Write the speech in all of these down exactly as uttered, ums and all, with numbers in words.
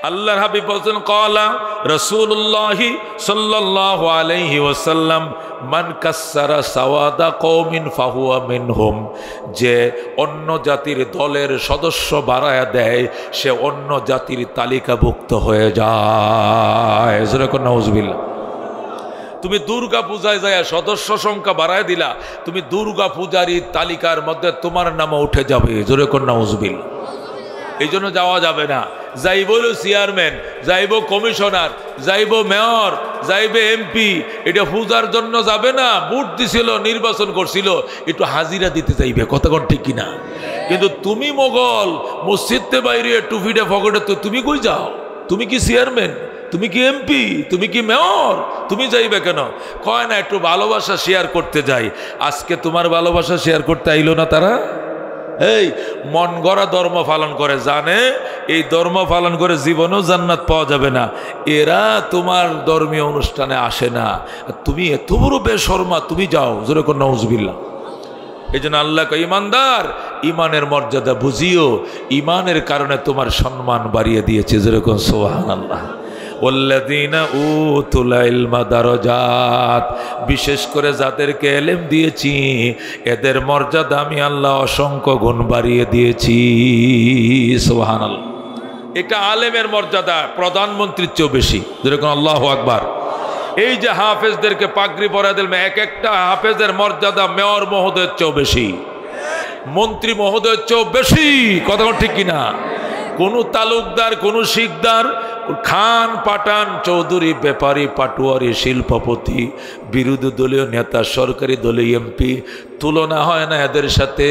আল্লাহর হাবিব বলেন ক্বালা রাসূলুল্লাহ সাল্লাল্লাহু আলাইহি ওয়াসাল্লাম মান কাসসারা সাওয়াদা কওমিন ফাহুয়া মিনহুম, যে অন্য জাতির দলের সদস্য বাড়ায়া দেয় সে অন্য জাতির তালিকাভুক্ত হয়ে যায়। যেরকম নাউজুবিল্লাহ। তুমি দুর্গা পূজায় যায় সদস্য সংখ্যা বাড়ায় দিলা, তুমি দুর্গা পূজারই তালিকার মধ্যে তোমার নামও উঠে যাবে। যেরকম নাউজুবিল্লাহ। এই জন্য যাওয়া যাবে না। যাইব চেয়ারম্যান, যাইব কমিশনার, যাইব মেয়র, যাইবে এমপি, এটা পূজার জন্য যাবে না। ভোট দিছিল, নির্বাচন করছিল, একটু হাজিরা দিতে চাইবে। কথা কোন ঠিক কিনা? কিন্তু তুমি মোগল মসজিদতে বাইরে টুপিটা ফকটে, তো তুমি কই যাও? তুমি কি চেয়ারম্যান? তুমি কি এমপি? তুমি কি মেয়র? তুমি যাইবে কেন? কয় না একটু ভালোবাসা শেয়ার করতে যাই। আজকে তোমার ভালোবাসা শেয়ার করতে আইলো না তারা। এই মন গড়া ধর্ম পালন করে, জানে এই ধর্ম পালন করে জীবনেও জান্নাত পাওয়া যাবে না। এরা তোমার ধর্মীয় অনুষ্ঠানে আসে না। তুমি এত বড় বেশরমা, তুমি যাও। যেরকম নাউজুবিল্লাহ। এই জন্য আল্লাহ কয় ইমানদার, ইমানের মর্যাদা বুঝিও, ইমানের কারণে তোমার সম্মান বাড়িয়ে দিয়েছে। যেরকম সুবহানাল্লাহ। ওয়াল্লাযীনা উতুল ইলমা দারাজাত, বিশেষ করে যাদেরকে ইলম দিয়েছি এদের মর্যাদা আমি আল্লাহ অসংখ্য গুণ বাড়িয়ে দিয়েছি। সুবহানাল্লাহ। এটা আলেমের মর্যাদা প্রধানমন্ত্রীর চেয়েও বেশি। যেরকম আল্লাহু আকবার। এই যে হাফেজদেরকে পাগড়ি পরায় দিলাম, এক একটা হাফেজের মর্যাদা মেয়র মহোদয়ের চেয়েও বেশি, মন্ত্রী মহোদয়ের চেয়েও বেশি। কথা ঠিক কিনা? কোনো তালুকদার, কোনো শিকদার, খান, পাঠান, চৌধুরী, ব্যাপারী, পাটুয়ারি, শিল্পপতি, বিরোধী দলীয় নেতা, সরকারি দলীয় এমপি, তুলনা হয় না এদের সাথে।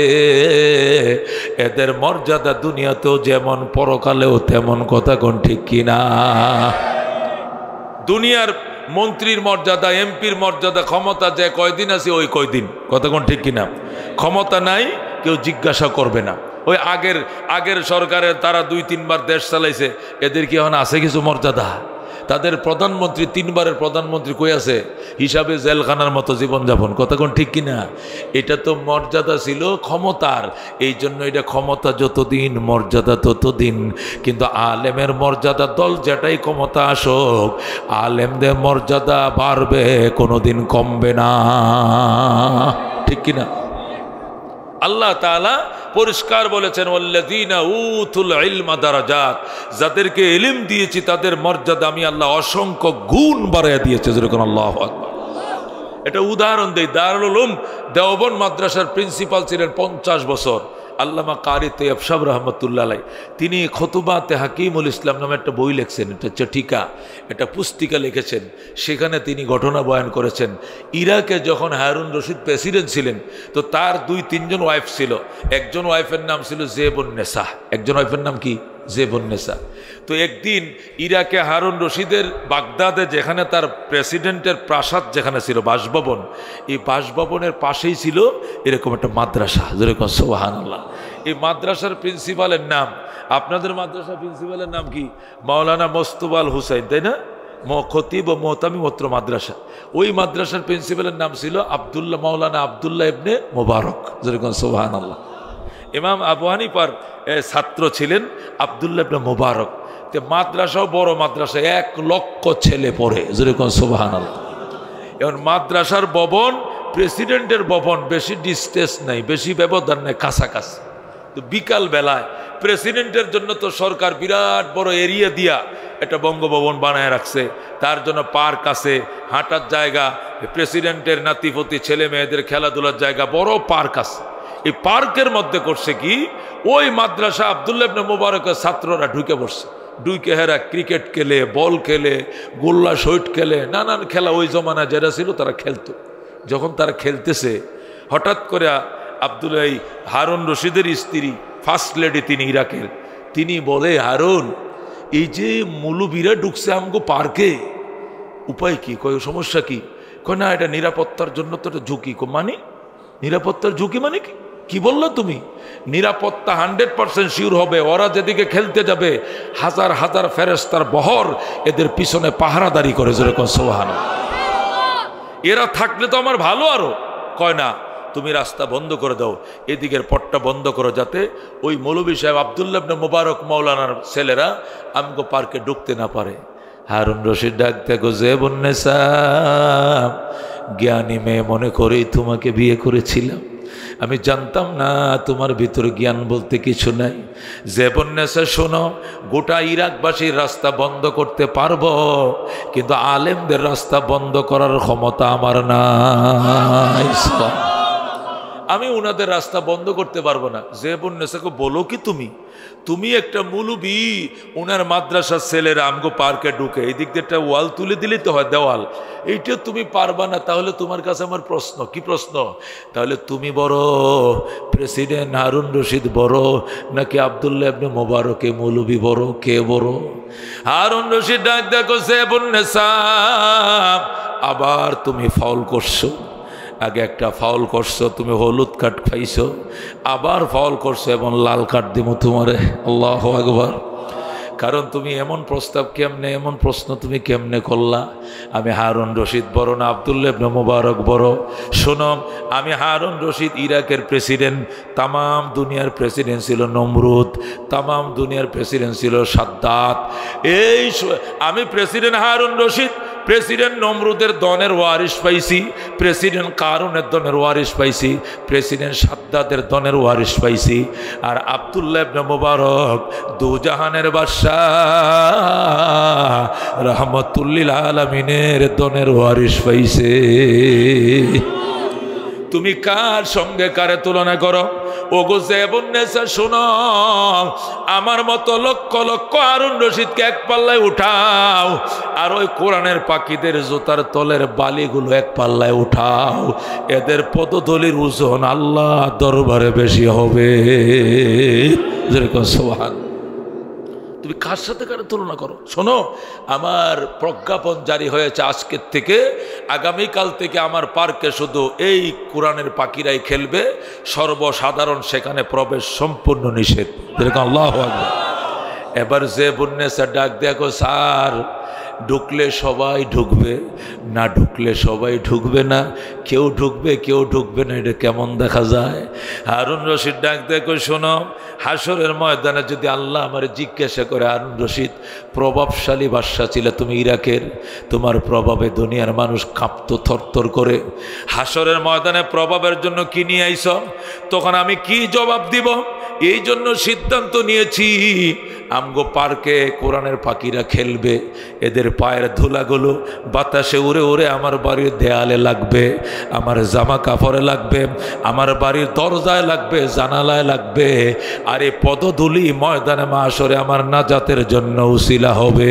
এদের মর্যাদা দুনিয়াতেও যেমন পরকালেও তেমন। কথা কোন ঠিক কিনা? দুনিয়ার মন্ত্রীর মর্যাদা, এমপির মর্যাদা, ক্ষমতা যে কয়দিন আছে ওই কয়দিন। কথা কোন ঠিক কিনা? ক্ষমতা নাই, কেউ জিজ্ঞাসা করবে না। ওই আগের আগের সরকারের তারা দুই তিনবার দেশ চালাইছে, এদের কি এখন আছে কিছু মর্যাদা? তাদের প্রধানমন্ত্রী, তিনবারের প্রধানমন্ত্রী কই আছে? হিসাবে জেলখানার মতো জীবনযাপন। কথা কোন ঠিক কিনা? এটা তো মর্যাদা ছিল ক্ষমতার, এই জন্য এটা ক্ষমতা যতদিন মর্যাদা ততদিন। কিন্তু আলেমের মর্যাদা দল যেটাই ক্ষমতা আসুক, আলেমদের মর্যাদা বাড়বে, কোনোদিন কমবে না। ঠিক কিনা? আল্লাহ তাআলা পরিষ্কার বলেছেন ওয়াল্লাযীনা উতুল ইলমা দারাজাত, যাদেরকে ইলম দিয়েছি তাদের মর্যাদা আমি আল্লাহ অসংখ্য গুণ বাড়াইয়া দিয়েছে। যেরকম আল্লাহু আকবার। এটা উদাহরণ দেই, দারুল উলুম দেওবন্দ মাদ্রাসার প্রিন্সিপাল ছিলেন পঞ্চাশ বছর আল্লামা কারি তৈয়ব সাহেব রহমতুল্লাহ আলাইহি। তিনি খুতুবাতে হাকিমুল ইসলাম নামে একটা বই লিখছেন, একটা চিঠিকা, একটা পুস্তিকা লিখেছেন। সেখানে তিনি ঘটনা বয়ান করেছেন। ইরাকে যখন হারুন রশিদ প্রেসিডেন্ট ছিলেন, তো তার দুই তিনজন ওয়াইফ ছিল। একজন ওয়াইফের নাম ছিল জেবুন্নেসা, একজন ওয়াইফের নাম কি? জেবুন্নেসা। তো একদিন ইরাকে হারুন রশিদের বাগদাদে, যেখানে তার প্রেসিডেন্টের প্রাসাদ যেখানে ছিল, বাসভবন, এই বাসভবনের পাশেই ছিল এরকম একটা মাদ্রাসা। যেরকম সুবহানাল্লাহ। এই মাদ্রাসার প্রিন্সিপালের নাম, আপনাদের মাদ্রাসার প্রিন্সিপালের নাম কি? মাওলানা মোস্তফা হুসাইন, তাই না? খতিব ও মোহতামি মত্র মাদ্রাসা। ওই মাদ্রাসার প্রিন্সিপালের নাম ছিল আব্দুল্লাহ, মাওলানা আব্দুল্লাহ ইবনে মোবারক। যেরকম সুবহানাল্লাহ। ইমাম আবু হানিফার ছাত্র ছিলেন আব্দুল্লাহ ইবনে মোবারক। তো মাদ্রাসাও বড় মাদ্রাসা, এক লক্ষ ছেলে পড়ে। যেরকম সুবহানাল্লাহ। এখন মাদ্রাসার ভবন, প্রেসিডেন্টের ভবন বেশি ডিস্টেন্স নাই, বেশি ব্যবধান নেই, কাছাকাছি। তো বিকাল বেলায় প্রেসিডেন্টের জন্য তো সরকার বিরাট বড় এরিয়া দিয়া একটা বঙ্গভবন বানায় রাখছে। তার জন্য পার্ক আছে, হাঁটার জায়গা, প্রেসিডেন্টের নাতিপতি ছেলে মেয়েদের খেলাধুলার জায়গা, বড় পার্ক আছে। এই পার্কের মধ্যে করছে কি, ওই মাদ্রাসা আব্দুল্লাহ ইবনে মোবারকের ছাত্ররা ঢুকে পড়ছে। ঢুকে হেরা ক্রিকেট খেলে, বল খেলে, গোল্লা শৈট খেলে, নানান খেলা ওই জমানা যেটা ছিল তারা খেলতো। যখন তারা খেলতেছে, হঠাৎ করে আব্দুল্লাহ হারুন রশিদের স্ত্রী, ফার্স্ট লেডি তিনি ইরাকের, তিনি বলে, হারুন, এই যে মুলুবিরা ঢুকছে আমগো পার্কে, উপায় কি? কয় সমস্যা কি? কয় না, এটা নিরাপত্তার জন্য তো এটা ঝুঁকি। মানে নিরাপত্তার ঝুঁকি মানে কি? কি বললো তুমি? নিরাপত্তা হান্ড্রেড পার্সেন্ট শিওর হবে। ওরা যেদিকে খেলতে যাবে হাজার হাজার ফেরেশতার বহর এদের পিছনে পাহারাদারি করে। যেরকম সুবহানাল্লাহ। এরা থাকলে তো আমার ভালো। আরো কয় না, তুমি রাস্তা বন্ধ করে দাও, এদিকের পথটা বন্ধ করো, যাতে ওই মৌলভী সাহেব আব্দুল্লাহ ইবনে মোবারক মাওলানার ছেলেরা আমগো পার্কে ঢুকতে না পারে। হারুন রশিদ ডাক দেখো, জেবুন্নেসা, জ্ঞানী মেয়ে মনে করেই তোমাকে বিয়ে করেছিলাম, আমি জানতাম না তোমার ভিতরে জ্ঞান বলতে কিছু নাই। জেবুন্নেসা শোনো, গোটা ইরাকবাসীর রাস্তা বন্ধ করতে পারবো, কিন্তু আলেমদের রাস্তা বন্ধ করার ক্ষমতা আমার নাই। আমি ওনাদের রাস্তা বন্ধ করতে পারবো না। জেবুন্নেসাকে বলো কি তুমি তুমি একটা মুলুবি, ওনার মাদ্রাসার ছেলেরা আমগো পার্কে ঢুকে এই দিক দিয়ে একটা ওয়াল তুলে দিলেই তো হয়, দেওয়াল, এইটা তুমি পারবা না। তাহলে তোমার কাছে আমার প্রশ্ন, কি প্রশ্ন? তাহলে তুমি বড়, প্রেসিডেন্ট হারুন রশিদ বড়, নাকি আব্দুল্লাহ ইবনে মোবারকে মৌলভী বড়? কে বড়? হারুন রশিদ ডাক দেখো, জেবুন্নেসা, আবার তুমি ফাউল করছো। আগে একটা ফাউল করছো, তুমি হলুদ কার্ড খাইছো, আবার ফাউল করছো এবং লাল কার্ড দিব তোমারে। আল্লাহু আকবার। কারণ তুমি এমন প্রস্তাব কেমনে, এমন প্রশ্ন তুমি কেমনে করলা? আমি হারুন রশিদ বড় না আব্দুল্লাহ ইবনে মোবারক বড়? শোনো, আমি হারুন রশিদ ইরাকের প্রেসিডেন্ট, তামাম দুনিয়ার প্রেসিডেন্ট ছিল নমরুদ, তামাম দুনিয়ার প্রেসিডেন্ট ছিল সাদ্দাত। এই আমি প্রেসিডেন্ট হারুন রশিদ প্রেসিডেন্ট নমরুদের দনের ওয়ারিশ পাইছি, প্রেসিডেন্ট কারুনের দনের ওয়ারিশ পাইছি, প্রেসিডেন্ট সাদ্দাতের দনের ওয়ারিশ পাইছি, আর আব্দুল্লাহ ইবনে মোবারক দুজাহানের বাদশাহ রহমতুল্লিল আলামিনের দনের ওয়ারিশ পাইছে। তুমি কার সঙ্গে কারে তুলনা করো? ওগো জেবুন্নেসা শোনো, আমার মতো লক্ষ লক্ষ হারুন রশিদকে এক পাল্লায় উঠাও, আর ওই কোরআনের পাখিদের জুতার তলের বালিগুলো এক পাল্লায় উঠাও, এদের পদতলির ওজন আল্লাহ দরবারে বেশি হবে। যেরকম সুবহান। তুমি কার সাথে কার তুলনা করো? শোনো, আমার প্রজ্ঞাপন জারি হয়েছে আজকের থেকে, আগামীকাল থেকে আমার পার্কে শুধু এই কোরআনের পাখিরাই খেলবে, সর্বসাধারণ সেখানে প্রবেশ সম্পূর্ণ নিষেধ। যেরকম আল্লাহু আকবার। এবার জেবুন্নেসা ডাক দেখো, স্যার, ঢুকলে সবাই ঢুকবে, না ঢুকলে সবাই ঢুকবে না, কেউ ঢুকবে কেউ ঢুকবে না, এটা কেমন দেখা যায়? হারুন রশিদ ডাক দেখো, শোনো, হাসরের ময়দানে যদি আল্লাহ আমার জিজ্ঞাসা করে, হারুন রশিদ প্রভাবশালী বাদশা ছিল তুমি ইরাকের, তোমার প্রভাবে দুনিয়ার মানুষ কাঁপতো থরথর করে, হাসরের ময়দানে প্রভাবের জন্য কি নিয়ে আইছ? তখন আমি কি জবাব দিব? এই জন্য সিদ্ধান্ত নিয়েছি, আমগো পার্কে কোরআনের পাখিরা খেলবে, এদের পায়ের ধুলাগুলো বাতাসে উড়ে উড়ে আমার বাড়ির দেয়ালে লাগবে, আমার জামা কাপড়ে লাগবে, আমার বাড়ির দরজায় লাগবে, জানালায় লাগবে, আর এই পদধূলি ময়দানে মাশরে আমার নাজাতের জন্য উসিলা হবে।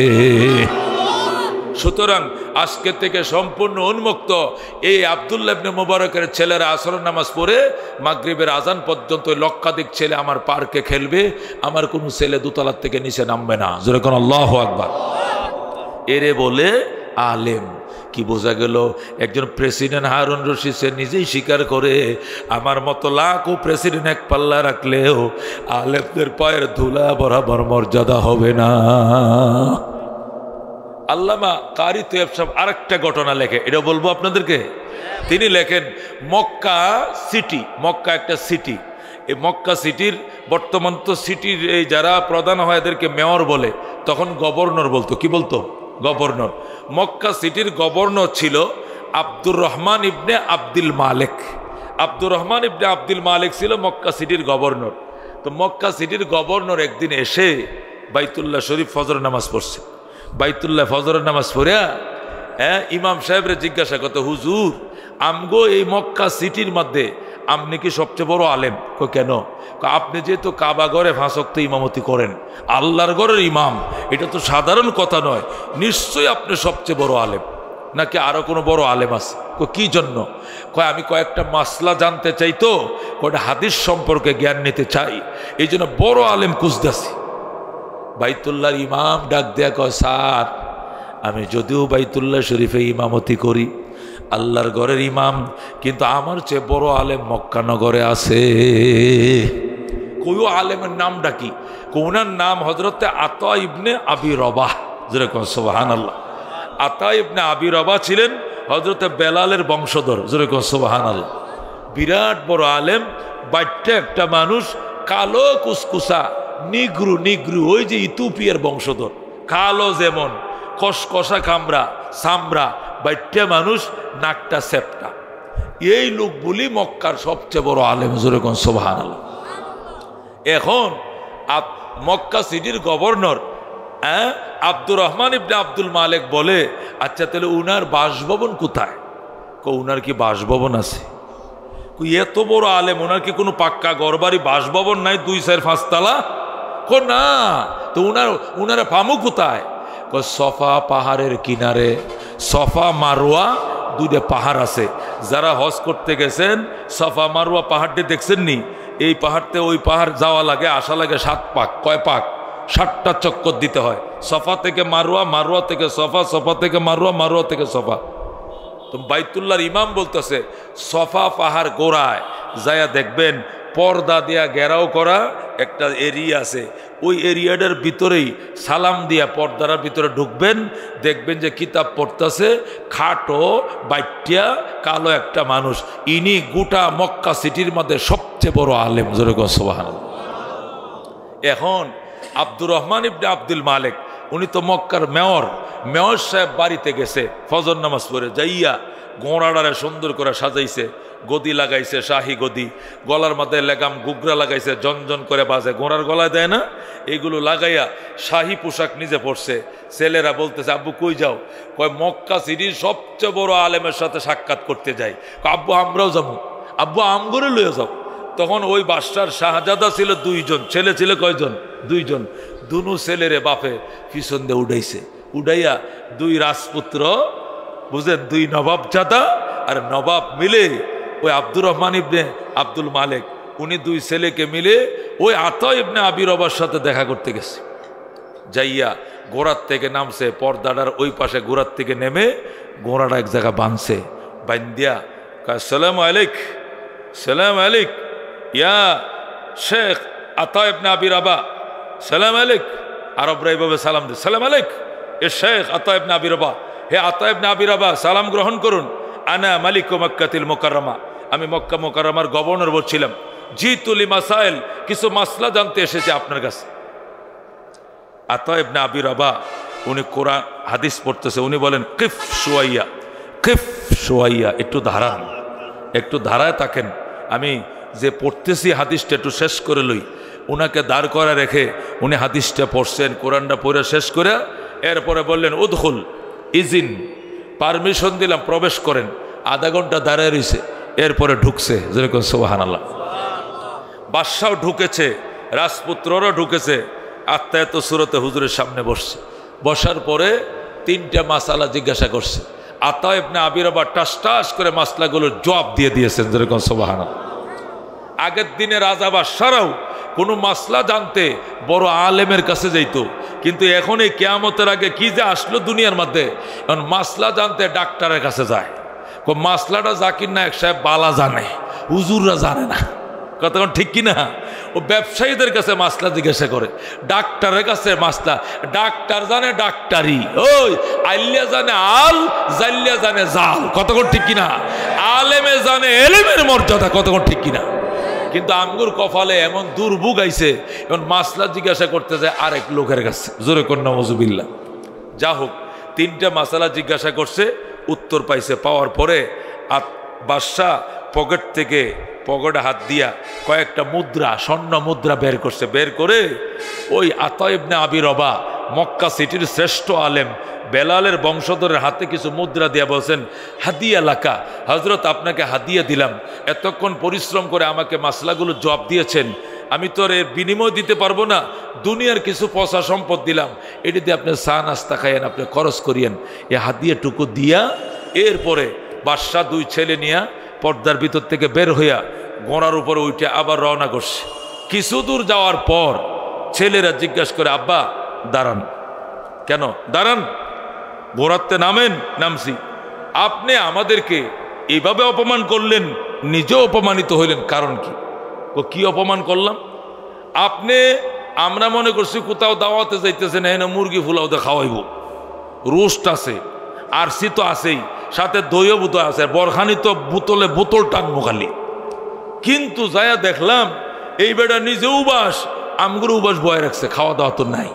সুতরাং আজকে থেকে সম্পূর্ণ উন্মুক্ত। এই আব্দুল্লাহ ইবনে মোবারকের ছেলেরা আসরের নামাজ পড়ে মাগরিবের আজান পর্যন্ত লক্ষাধিক ছেলে আমার পার্কে খেলবে, আমার কোনো ছেলে দোতলার থেকে নিচে নামবে না। জোরে কোন আল্লাহু আকবার। এরে বলে আলেম। কি বোঝা গেল? একজন প্রেসিডেন্ট হারুন রশিদ সে নিজেই স্বীকার করে, আমার মতো লাখো প্রেসিডেন্ট এক পাল্লা রাখলেও আলেমদের পায়ের ধুলা বরাবর মর্যাদা হবে না। আল্লামা কারি তৈয়ব সাহেব আরেকটা ঘটনা লেখে, এটা বলবো আপনাদেরকে। তিনি লেখেন, মক্কা সিটি, মক্কা একটা সিটি, এই মক্কা সিটির বর্তমান তো সিটির এই যারা প্রধান হয় এদেরকে মেয়র বলে, তখন গভর্নর বলতো। কি বলতো? গভর্নর। মক্কা সিটির গভর্নর ছিল আব্দুর রহমান ইবনে আব্দুল মালিক। আব্দুর রহমান ইবনে আব্দুল মালিক ছিল মক্কা সিটির গভর্নর। তো মক্কা সিটির গভর্নর একদিন এসে বাইতুল্লাহ শরীফ ফজর নামাজ পড়ছে। বাইতুল্লাহ ফজরের নামাজ পড়িয়া হ্যাঁ ইমাম সাহেবরে জিজ্ঞাসা করতে, হুজুর আমগো এই মক্কা সিটির মধ্যে আপনি কি সবচেয়ে বড় আলেম? কো কেন? আপনি যেহেতু কাবা ঘরে পাঁচ ওয়াক্ত ইমামতি করেন, আল্লাহর ঘরের ইমাম, এটা তো সাধারণ কথা নয়, নিশ্চয়ই আপনি সবচেয়ে বড় আলেম, নাকি আরো কোনো বড় আলেম আছে? কো কি জন্য? কয় আমি কয়েকটা মাসলা জানতে চাই, তো কয়টা হাদিস সম্পর্কে জ্ঞান নিতে চাই, এই জন্য বড় আলেম খুঁজতেছি। বাইতুল্লাহর ইমাম ডাক দেয়া কয়, স্যার আমি যদিও বাইতুল্লাহ শরীফে ইমামতি করি, আল্লাহর ঘরের ইমাম, কিন্তু আমার চেয়ে বড় আলেম মক্কা নগরে আছে। কইও আলেমের নামটা কি? কোনার নাম হযরতে আতা ইবনে আবি রবাহ। যেরকম সুবহানাল্লাহ। আতা ইবনে আবি রবাহ ছিলেন হযরতে বেলালের বংশধর। যেরকম সুবহানাল্লাহ। বিরাট বড় আলেম, বাচ্চা একটা মানুষ, কালো কুসকুসা, নিগ্রু নিগ্রু, ওই যে ইথিওপিয়ার বংশধর, কালো যেমন, কসকসা কামড়া সামরা, বাচ্চা মানুষ, নাকটা সেপটা। এই লোকগুলি মক্কার সবচেয়ে বড় আলেম, যেরকম সুবহানাল্লাহ। এখন মক্কা সিটির গভর্নর হ্যাঁ আব্দুর রহমান ইবনে আব্দুল মালেক বলে, আচ্ছা তাহলে উনার বাসভবন কোথায়? উনার কি বাসভবন আছে? এত বড় আলেম, ওনার কি কোনো পাক্কা ঘরবাড়ি বাসভবন নাই, দুই চার পাঁচতলা? কো না। তো উনার উনারা পামু কোথায়? সফা পাহাড়ের কিনারে, সফা মারোয়া দুইটা পাহাড় আছে। যারা হজ করতে গেছেন সফা মারোয়া পাহাড়টি দেখছেন নি? এই পাহাড়তে ওই পাহাড় যাওয়া লাগে, আসা লাগে সাত পাক। কয় পাক? ষাটটা চক্কর দিতে হয়। সফা থেকে মারোয়া, মারোয়া থেকে সফা, সফা থেকে মারোয়া, মারোয়া থেকে সফা। তো বাইতুল্লাহর ইমাম বলতেছে, সফা পাহাড় গোড়ায় যায়া দেখবেন পর্দা দিয়া ঘেরাও করা একটা এরিয়া আছে, ওই এরিয়াটার ভিতরেই সালাম দিয়া পর্দার ভিতরে ঢুকবেন, দেখবেন যে কিতাব পড়তেছে খাটো বাইটিয়া কালো একটা মানুষ। ইনি গোটা মক্কা সিটির মধ্যে সবচেয়ে বড় আলেম, যেরকম সুবহানাল্লাহ। এখন আব্দুর রহমান ইবনে আব্দুল মালেক, উনি তো মক্কার মেয়র, মেয়র সাহেব বাড়িতে গেছে ফজর নামাজ পড়ে, যাইয়া গোড়াডারে সুন্দর করে সাজাইছে, গদি লাগাইছে, শাহী গদি, গলার মধ্যে লেগাম গুগরা লাগাইছে, জনজন করে বাজে, গোড়ার গলায় দেয় না, এইগুলো লাগাইয়া শাহী পোশাক নিজে পড়ছে। ছেলেরা বলতেছে, আব্বু কই যাও? কয় মক্কা সিটির সবচেয়ে বড় আলেমের সাথে সাক্ষাৎ করতে যাই। আব্বু আমরাও যাবো। আব্বু আমগরে লইয়া যাও। তখন ওই বাদশার শাহজাদা ছিল দুইজন, ছেলে ছিল কয়জন? দুইজন। দুনু ছেলেরে বাপে পিছন দিয়ে উঠাইছে, উঠাইয়া দুই রাজপুত্র, বুঝেন, দুই নবাবজাদা আর নবাব মিলে ওই আব্দুর রহমান ইবনে আব্দুল মালেক, উনি দুই ছেলেকে মিলে ওই আতা ইবনে আবি রবার সাথে দেখা করতে গেছে। যাইয়া ঘোড়ার থেকে নামছে, পর্দাটার ওই পাশে ঘোড়ার থেকে নেমে ঘোড়াটা এক জায়গা বাঁধছে, বান্দিয়া কয়, সালাম আলাইক, সালাম আলাইক ইয়া শেখ আতা ইবনে আবি রবা, সালাম আলাইক। আরবরা এইভাবে সালাম দে, সালাম আলাইক এ শেখ আতা ইবনে আবি রবা, হে আতা ইবনে আবি রবা সালাম গ্রহণ করুন। আনা মালিক মক্কাতিল মুকাররমা, আমি মক্কা মুকাররমার গভর্নর বলছিলাম। জিতুলি মাসাইল, কিছু মাসলা জানতে এসেছে আপনার কাছে। আতা ইবনে আবি রবা উনি কোরআন হাদিস পড়তেছে, উনি বলেন কিফ শুয়াইয়া, কিফ শুয়াইয়া, একটু দাঁড়ান, একটু দাঁড়ায় থাকেন, আমি যে পড়তেছি হাদিসটা একটু শেষ করে লই। উনাকে দাঁড় করে রেখে উনি হাদিসটা পড়ছেন, কোরআনটা পড়ে শেষ করে এরপরে বললেন উদখুল, ইজিন, পারমিশন দিলাম, প্রবেশ করেন। আধা ঘন্টা দাঁড়ায় রয়েছে, এরপরে ঢুকছে, যেরকম সুবহানাল্লাহ। বাদশাও ঢুকেছে, রাজপুত্ররা ঢুকেছে, আত্মায়ত সুরতে হুজুরের সামনে বসছে। বসার পরে তিনটা মাসালা জিজ্ঞাসা করছে। আতা ইবনে আবি রবা টাস টাস করে মাসলাগুলোর জবাব দিয়ে দিয়েছেন, যেরকম সুবহানাল্লাহ। আগের দিনে রাজা বাদশারাও কোনো মাসলা জানতে বড় আলেমের কাছে যাইত, কিন্তু এখন এই কিয়ামতের আগে কি যে আসলো দুনিয়ার মধ্যে, এখন মাসলা জানতে ডাক্তারের কাছে যায়। মাসলাটা জাকির নায়েক সাহেব বালা জানে, হুজুররা জানে না, কতক্ষণ ঠিক কিনা? ও ব্যবসায়ীদের কাছে মাসলা জিজ্ঞাসা করে, ডাক্তারের কাছে মাসলা, ডাক্তার জানে ডাক্তারি, ওই আল্লিয়া জানে আল, জাল্লিয়া জানে জাল, কতক্ষণ ঠিক কিনা? আলেমে জানে এলেমের মর্যাদা, কতক্ষণ ঠিক কিনা? কিন্তু আঙ্গুর কপালে এমন দুর্ভোগ আইছে, এখন মাসলা জিজ্ঞাসা করতে যায় আরেক লোকের কাছে, জোরে কন্যা মজুবিল্লা। যা হোক, তিনটা মাসালা জিজ্ঞাসা করছে, উত্তর পাইছে। পাওয়ার পরে বাদশাহ পকেট থেকে পকেটে হাত দিয়া কয়েকটা মুদ্রা, স্বর্ণ মুদ্রা বের করছে। বের করে ওই আতা ইবনে আবি রবা, মক্কা সিটির শ্রেষ্ঠ আলেম, বেলালের বংশধরের হাতে কিছু মুদ্রা দিয়া বলছেন, হাদিয়া লাকা, হজরত আপনাকে হাদিয়া দিলাম, এতক্ষণ পরিশ্রম করে আমাকে মাসলাগুলো জবাব দিয়েছেন, আমি তো এর বিনিময় দিতে পারবো না, দুনিয়ার কিছু পয়সা সম্পদ দিলাম, এটি দিয়ে আপনি চা নাস্তা খাইয়েন, আপনি খরচ করিয়েন, এ হাদিয়াটুকু দিয়া এরপরে বাদশাহ দুই ছেলে নিয়া পর্দার ভিতর থেকে বের হইয়া গোড়ার উপরে উঠে আবার রওনা করছে। কিছু দূর যাওয়ার পর ছেলেরা জিজ্ঞাসা করে, আব্বা দাঁড়ান। কেন দাঁড়ান? ঘোড়াতে নামেন। নামছি। আপনি আমাদেরকে এইভাবে অপমান করলেন, নিজেও অপমানিত হইলেন, কারণ কি? কি অপমান করলাম? আপনি, আমরা মনে করছি কোথাও দাওয়াতে যাইতেছেন, এনে মুরগি ফুলাওতে খাওয়াইব, রোস্ট আছে, আরসি তো আছেই, সাথে দইও বোতল আছে, বরখানি তো বোতলে বোতল টানবো খালি, কিন্তু যায়া দেখলাম এই বেটা নিজে উবাস, আমগুলো উবাস বয়ে রাখছে, খাওয়া দাওয়া তো নাই।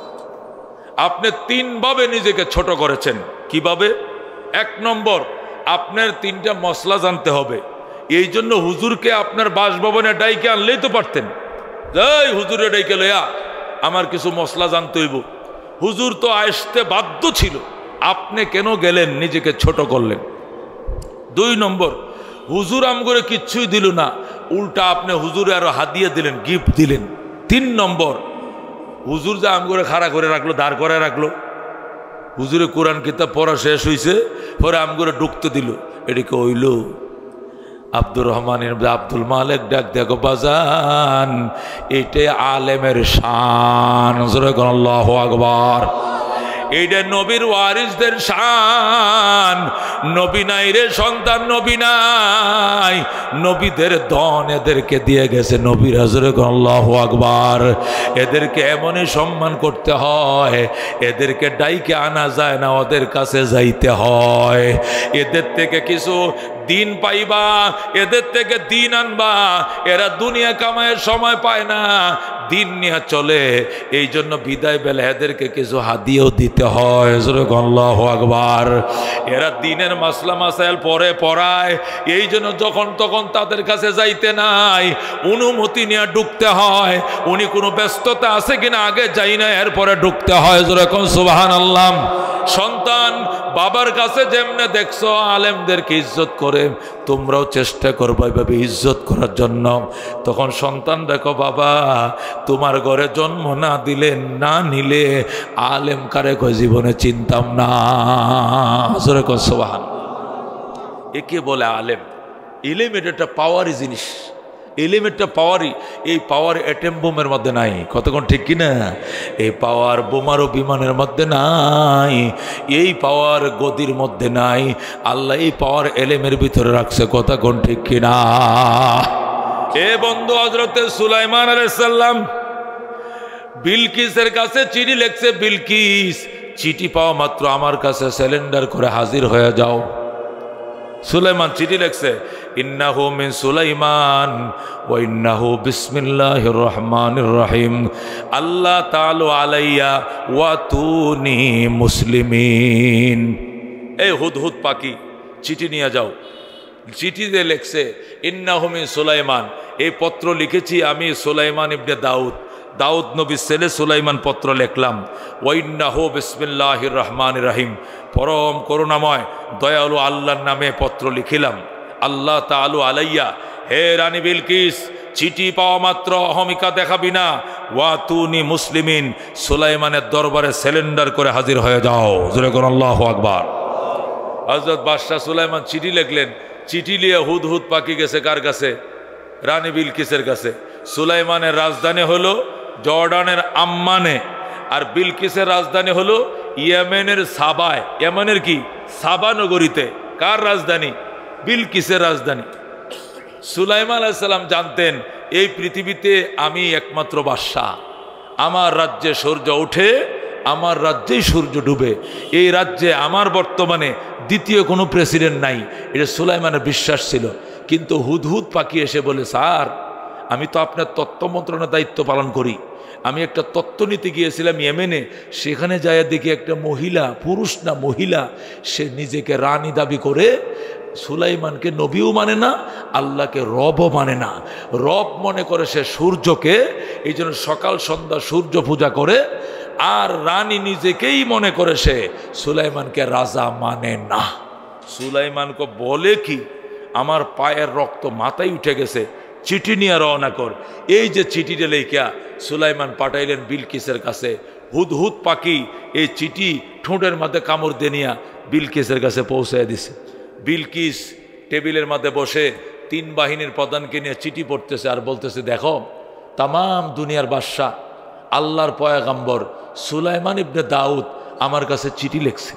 আপনি তিনভাবে নিজেকে ছোট করেছেন। কিভাবে? এক নম্বর, আপনার তিনটা মশলা জানতে হবে। এই জন্য হুজুরকে আপনার বাসভবনে ডাইকে আনলেই তো পারতেন, এই হুজুরে ডাইকে লইয়া আমার কিছু মশলা জানতে হইব। হুজুর তো আসতে বাধ্য ছিল, আপনি কেন গেলেন? নিজেকে ছোট করলেন। দুই নম্বর, হুজুর আমগরে কিচ্ছুই দিল না, উল্টা আপনি হুজুরে আরো হাদিয়া দিলেন, গিফট দিলেন। তিন নম্বর, হুজুর যা আমগরে খাড়া করে রাখলো, দাঁড় করে রাখলো, হুজুরে কোরআন কিতাব পড়া শেষ হয়েছে, পরে আমগরে ঢুকতে দিল। এটাকে হইল আব্দুর রহমান আব্দুল মালিক ডাক দেখো বাজান, এইটাই আলেমের শান। আল্লাহু আকবার। এইটা নবীর ওয়ারিসদের শান। নবী নাই রে সন্তান, নবী নাই, নবীদের দন এদেরকে দিয়ে গেছে নবীর। হযরত আল্লাহু আকবার। এদেরকে এমনই সম্মান করতে হয়, এদেরকে ডাইকে আনা যায় না, ওদের কাছে যাইতে হয়। এদের থেকে কিছু দিন পাইবা, এদের থেকে দিন আনবা। এরা দুনিয়া কামায়ের সময় পায় না, দিন নিয়ে চলে। এই জন্য বিদায় বেলা এদেরকে কিছু হাদিয়াও দিতে হয়। আল্লাহু আকবার। এরা দিনের মাসলা মাসাইল পরে পড়ায়, এই জন্য যখন তখন তাদের কাছে যাইতে নাই, অনুমতি নিয়ে ঢুকতে হয়। উনি কোনো ব্যস্ততা আছে কিনা আগে যাই না, এরপরে ঢুকতে হয়। যেরকম সুবহানাল্লাহ। সন্তান বাবার কাছে যেমনে দেখছো আলেমদেরকে ইজ্জত করে, তোমরাও চেষ্টা করবে এভাবে ইজ্জত করার জন্য। তখন সন্তান দেখো, বাবা তোমার ঘরে জন্ম না দিলে না নিলে আলেম কারে কয় জীবনে চিনতাম না। সুবহান। একে বলে আলেম। ইলেম এটা একটা পাওয়ারি জিনিস, ইলেম একটা পাওয়ারই। এই পাওয়ার অ্যাটম বোমের মধ্যে নাই, কতক্ষণ ঠিক কিনা? এই পাওয়ার বোমারও বিমানের মধ্যে নাই, এই পাওয়ার গদির মধ্যে নাই। আল্লাহ এই পাওয়ার এলেমের ভিতরে রাখছে, কতক্ষণ ঠিক কিনা? এ বন্ধু, হযরতে সুলাইমান আলাইহিস সালাম বিলকিসের কাছে চিঠি লিখছে। বিলকিস, চিঠি পাওয়া মাত্র আমার কাছে সিলিন্ডার করে হাজির হয়ে যাও। সুলাইমান চিঠি লিখছে, ইন্নাহু মিন সুলাইমান ওয়া ইন্নাহু বিসমিল্লাহির রহমানির রহিম, আল্লাহ তাআলা আলাইয়া ওয়া তুনি মুসলিমিন। এই হুদহুদ পাখি চিঠি নিয়ে যাও। চিঠি দিয়ে লিখছে, ইন্নাহু মিন সুলাইমান, এই পত্র লিখেছি আমি সুলাইমান ইবনে দাউদ, দাউদ নবীর ছেলে সুলাইমান পত্র লিখলাম। ওয়া ইন্নাহু বিসমিল্লাহির রহমানির রহিম, পরম করুণাময় দয়ালু আল্লাহর নামে পত্র লিখিলাম। আল্লাহ তাআলা আলাইয়া, হে রানী বিলকিস, চিঠি পাওয়া মাত্র অহমিকা দেখাবি না। ওয়া তুনি মুসলিমিন, সুলাইমানের দরবারে সিলিন্ডার করে হাজির হয়ে যাও। জোরে কোন আল্লাহু আকবার। হযরত বাদশাহ সুলাইমান চিঠি লিখলেন। চিঠি নিয়ে হুদ হুদ পাখি গেছে কার কাছে? রানী বিলকিসের কাছে। সুলাইমানের রাজধানী হলো জর্ডানের আম্মানে, আর বিলকিসের রাজধানী হলো ইয়েমেনের সাবায়। ইয়েমেনের কি? সাবা নগরীতে। কার রাজধানী? বিলকিসের রাজধানী। সুলাইমান আলাইহিস সালাম জানতেন এই পৃথিবীতে আমি একমাত্র বাদশাহ, আমার রাজ্যে সূর্য ওঠে, আমার রাজ্যেই সূর্য ডুবে, এই রাজ্যে আমার বর্তমানে দ্বিতীয় কোনো প্রেসিডেন্ট নাই। এটা সুলাইমানের বিশ্বাস ছিল। কিন্তু হুদহুদ পাখি এসে বলে, স্যার আমি তো আপনার তত্ত্ব মন্ত্রণার দায়িত্ব পালন করি, আমি একটা তত্ত্ব নিতে গিয়েছিলাম ইয়েমেনে, সেখানে যায় দেখি একটা মহিলা, পুরুষ না মহিলা, সে নিজেকে রানী দাবি করে সুলাইমানকে নবীও মানে না, আল্লাহকে রবও মানে না। রব মনে করে সে সূর্যকে, এই জন্য সকাল সন্ধ্যা সূর্য পূজা করে। আর রানী নিজেকেই মনে করে সে সুলাইমানকে রাজা মানে না। সুলাইমানকে বলে কি, আমার পায়ের রক্ত মাথায় উঠে গেছে, চিঠি নিয়ে রওনা কর। এই যে চিঠিটা লেখা সুলাইমান পাঠাইলেন বিলকিসের কাছে। হুদহুদ পাখি এই চিঠি ঠোঁটের মধ্যে কামড় দিয়ে নিয়া বিলকিসের কাছে পৌঁছায় দিছে। বিলকিস টেবিলের মধ্যে বসে তিন বাহিনীর প্রধানকে নিয়ে চিঠি পড়তেছে আর বলতেছে, দেখো তামাম দুনিয়ার বাদশাহ আল্লাহর পয়গাম্বর সুলাইমান ইবনে দাউদ আমার কাছে চিঠি লিখছে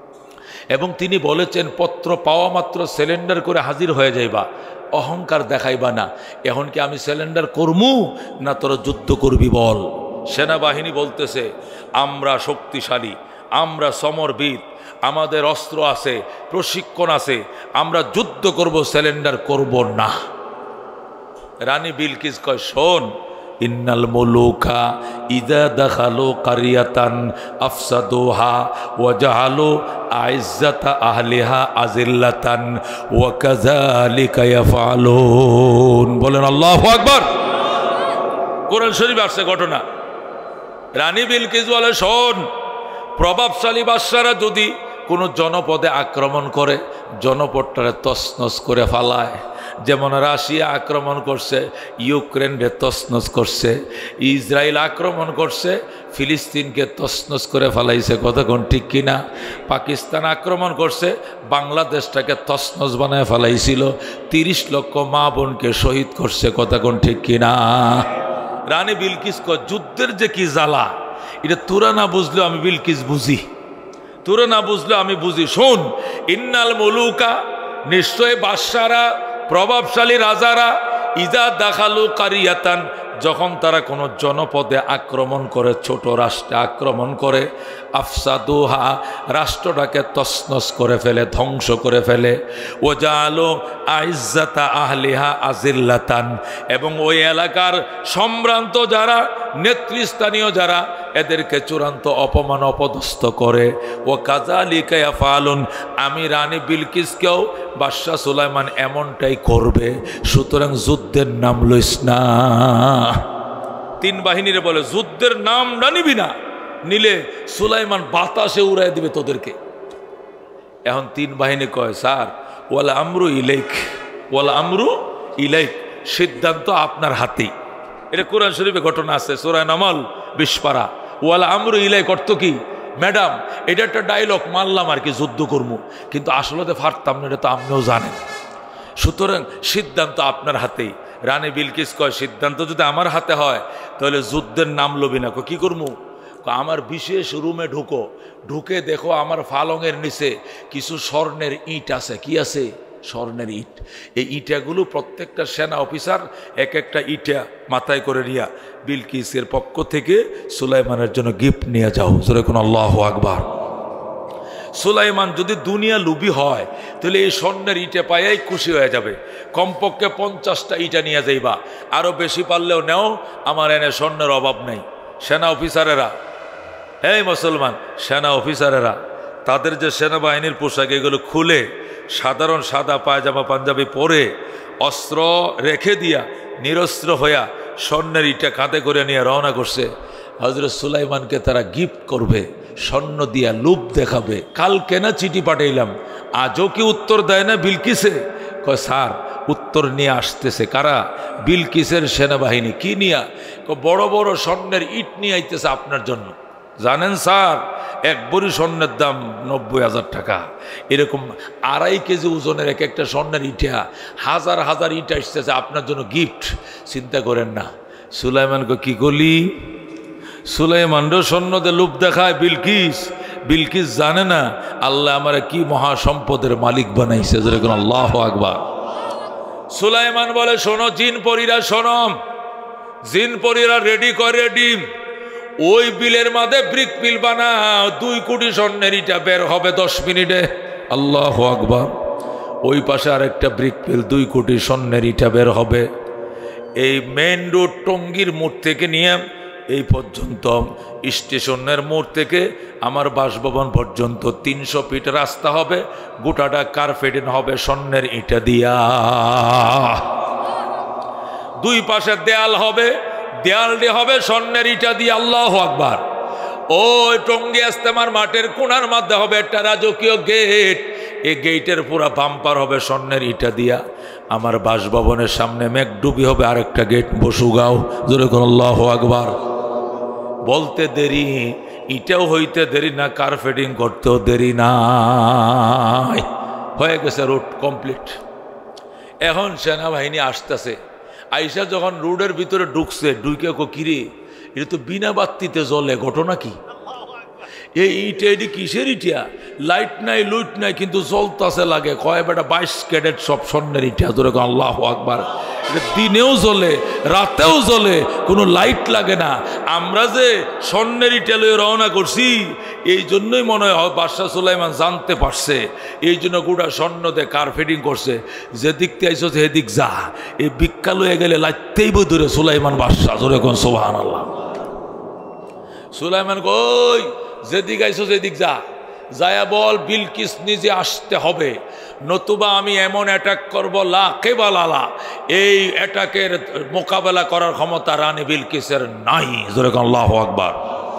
এবং তিনি বলেছেন পত্র পাওয়া মাত্র সিলিন্ডার করে হাজির হয়ে যাইবা, অহংকার দেখাইবা না। এখন কি আমি সিলিন্ডার করমু না তোরা যুদ্ধ করবি বল? সেনাবাহিনী বলতেছে, আমরা শক্তিশালী, আমরা সমরবিদ, আমাদের অস্ত্র আছে, প্রশিক্ষণ আছে, আমরা যুদ্ধ করব, সিলিন্ডার করব না। রানী বিলকিস কয় শোন, ইন্নাল মুলুকা ইযা দাখালু কারিয়াতান আফসাদুহা ওয়া জাআলু আইজ্জাতা আহলিহা আযিল্লাতান ওয়া কাযালিকা ইয়াফআলুন। বলেন আল্লাহু আকবার। কোরআন শরীফে আসছে ঘটনা। রানী বিলকিস বলে শোন, প্রভাবশালী বাদশারা যদি কোনো জনপদে আক্রমণ করে জনপদটারে তছনছ করে ফালায়, যেমন রাশিয়া আক্রমণ করছে ইউক্রেনকে তছনছ করছে, ইসরায়েল আক্রমণ করছে ফিলিস্তিনকে তছনছ করে ফেলাইছে, কতক্ষণ ঠিক কিনা? পাকিস্তান আক্রমণ করছে বাংলাদেশটাকে তছনছ বানায় ফেলাইছিল, তিরিশ লক্ষ মা বোনকে শহীদ করছে, কতক্ষণ ঠিক কিনা? রানী বিলকিস কয় যুদ্ধের যে কি জ্বালা, এটা তোরা না বুঝলেও আমি বিলকিস বুঝি, তোরা না বুঝলেও আমি বুঝি। শোন, ইন্নাল মুলুকা নিশ্চয় বাদশারা প্রভাবশালী রাজারা ইজা দাখালু কারিয়াতান যখন তারা কোনো জনপদে আক্রমণ করে, ছোট রাষ্ট্রে আক্রমণ করে, আফসাদুহা রাষ্ট্রটাকে তছনছ করে ফেলে, ধ্বংস করে ফেলে, ও জাআলু আইজ্জাতা আহলিহা আযিল্লাতান এবং ওই এলাকার সম্ভ্রান্ত যারা নেতৃস্থানীয় যারা এদেরকে চূড়ান্ত অপমান অপদস্থ করে, ও কাযালিকা ইয়াফআলুন আমি রানী বিলকিসকেও বাদশাহ সুলাইমান এমনটাই করবে, সুতরাং যুদ্ধের নাম লইস না। তিন বাহিনীরে বলে যুদ্ধের নাম না নিবি না, নিলে সুলাইমান বাতাসে উড়াই দিবে তোদেরকে। এখন তিন বাহিনী কয় স্যার ওয়ালা আমরু ইলাইক, ওয়ালা আমরু ইলাইক, সিদ্ধান্ত আপনার হাতেই। এটা কোরআন শরীফে ঘটনা আছে সূরা নামল বিশ পারা। ওয়ালা আমরু ইলাইক অর্থ কি? ম্যাডাম এটা একটা ডায়লগ মানলাম আর কি, যুদ্ধ করবো, কিন্তু আসলে তো পারতাম না, এটা তো আপনিও জানেন, সুতরাং সিদ্ধান্ত আপনার হাতেই। রানী বিলকিস কয় সিদ্ধান্ত যদি আমার হাতে হয় তাহলে যুদ্ধের নাম লবি না। কি করবো? আমার বিশেষ রুমে ঢুকো, ঢুকে দেখো আমার ফালংয়ের নিচে কিছু স্বর্ণের ইট আছে। কি আছে? স্বর্ণের ইট। এই ইটাগুলো প্রত্যেকটা সেনা অফিসার এক একটা ইটা মাথায় করে নিয়া বিলকিসের পক্ষ থেকে সুলাইমানের জন্য গিফট নিয়ে যাও। যেরকম আল্লাহু আকবার। সুলাইমান যদি দুনিয়া লুবি হয় তাহলে এই স্বর্ণের ইটে পাইয়াই খুশি হয়ে যাবে। কমপক্ষে পঞ্চাশটা ইটা নিয়ে যাইবা, আরও বেশি পারলেও নেও, আমার এনে স্বর্ণের অভাব নেই। সেনা অফিসারেরা, এই মুসলমান সেনা অফিসারেরা তাদের যে সেনাবাহিনীর পোশাক এগুলো খুলে সাধারণ সাদা পায়জামা পাঞ্জাবি পরে অস্ত্র রেখে দিয়া নিরস্ত্র হইয়া স্বর্ণের ইটা কাঁধে করে নিয়ে রওনা করছে। হযরত সুলাইমানকে তারা গিফট করবে, স্বর্ণ দিয়া লুপ দেখাবে। কালকে না চিঠি পাঠাইলাম, আজও কি উত্তর দেয় না বিলকিসে? কয় স্যার উত্তর নিয়ে আসতেছে। কারা? বিলকিসের সেনাবাহিনী। কি নিয়া? বড় বড় স্বর্ণের ইট নিয়ে আইতেছে আপনার জন্য। জানেন স্যার এক বড়ি স্বর্ণের দাম নব্বই হাজার টাকা, এরকম আড়াই কেজি ওজনের এক একটা স্বর্ণের ইটা, হাজার হাজার ইট আসতেছে আপনার জন্য গিফট। চিন্তা করেন না। সুলাইমানকে কি করলি? সুলাইমানও স্বর্ণদের লুপ দেখায় বিলকিস। বিলকিস জানে না আল্লাহ আমারে কি মহা সম্পদের মালিক বানাইছে। যেরকম আল্লাহু আকবার। সুলাইমান বলে শোনো জিন পরীরা, শোনো জিন পরীরা রেডি করে ডিম, ওই বিলের মাঝে ব্রিক বিল বানাও, দুই কোটি স্বর্ণের ইটা বের হবে দশ মিনিটে। আল্লাহু আকবার। ওই পাশে আরেকটা ব্রিক বিল, দুই কোটি স্বর্ণের ইটা বের হবে। এই মেন রোড টঙ্গীর মোড় থেকে নিয়ে এই পর্যন্ত স্টেশনের মোড় থেকে আমার বাসভবন পর্যন্ত তিনশো ফিট রাস্তা হবে, গোটাটা কার্পেটিং হবে স্বর্ণের ইটা দিয়া। দুই পাশে দেয়াল হবে, দেয়ালটি হবে স্বর্ণের ইটা দিয়ে। আল্লাহু আকবার। ওই টঙ্গী ইস্তেমার মাঠের কোণার মধ্যে হবে একটা রাজকীয় গেট, এই গেটের পুরা বাম্পার হবে স্বর্ণের ইটা দিয়া। আমার বাসভবনের সামনে মেঘডুবি হবে আরেকটা গেট, বসুগাঁও। জোরে কোন আল্লাহু আকবার। বলতে দেরি, ইটাও হইতে দেরি না, কার্পেটিং করতেও দেরি নাই, হয়ে গেছে রোড কমপ্লিট। এখন সেনাবাহিনী আসতেছে, আইসা যখন রোডের ভিতরে ঢুকছে, ঢুকে কো কিরে এটা তো বিনা বাত্তিতে জ্বলে, ঘটনা কি? এই ইটা এটি কিসের ইটা? লাইট নাই লুইট নাই কিন্তু জ্বলতাছে লাগে। কয় বেটা বাইশ ক্যারেট সব স্বর্ণের ইটা। ধরে আল্লাহু আকবার। দিনেও জ্বলে রাতেও জ্বলে, কোনো লাইট লাগে না। আমরা যে স্বর্ণের ইটা লয়ে রওনা করছি, এই জন্যই মনে হয় বাদশাহ সুলাইমান জানতে পারছে, এই জন্য গোটা স্বর্ণ দিয়ে কার্পেটিং করছে। যেদিক থেকে আইসো সেদিক যা, এই ভিক্ষা লয়ে গেলে লাইতেই বই ধরে সুলাইমান বাদশাহ। জোরে কোন সুবহানাল্লাহ। সুলাইমান কই যেদিক আইসো সেদিক যা, যায়া বল বিলকিস নিজে আসতে হবে, নতুবা আমি এমন অ্যাটাক করব লা কেবালালা, এই অ্যাটাকের মোকাবেলা করার ক্ষমতা রানী বিলকিসের নাই। জোরে কোন আল্লাহু আকবার।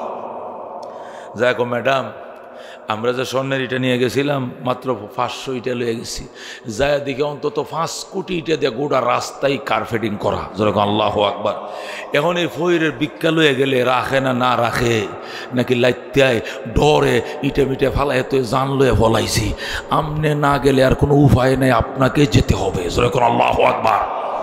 যাকো ম্যাডাম, আমরা যে স্বর্ণের ইটা নিয়ে গেছিলাম মাত্র পাঁচশো ইটা লয়ে গেছি, যায় দিকে অন্তত পাঁচ কোটি ইটা দিয়ে গোটা রাস্তায় কার্পেটিং করা। যেরকম আল্লাহু আকবার। এখন এই ফইরের ভিক্ষা লয়ে গেলে রাখে না না রাখে, নাকি লাইত্যায় ডরে ইটে মিটে ফালাই তো জান লয়ে ফলাইছি, আমনে না গেলে আর কোনো উপায় নেই, আপনাকে যেতে হবে। যেরকম আল্লাহু আকবার।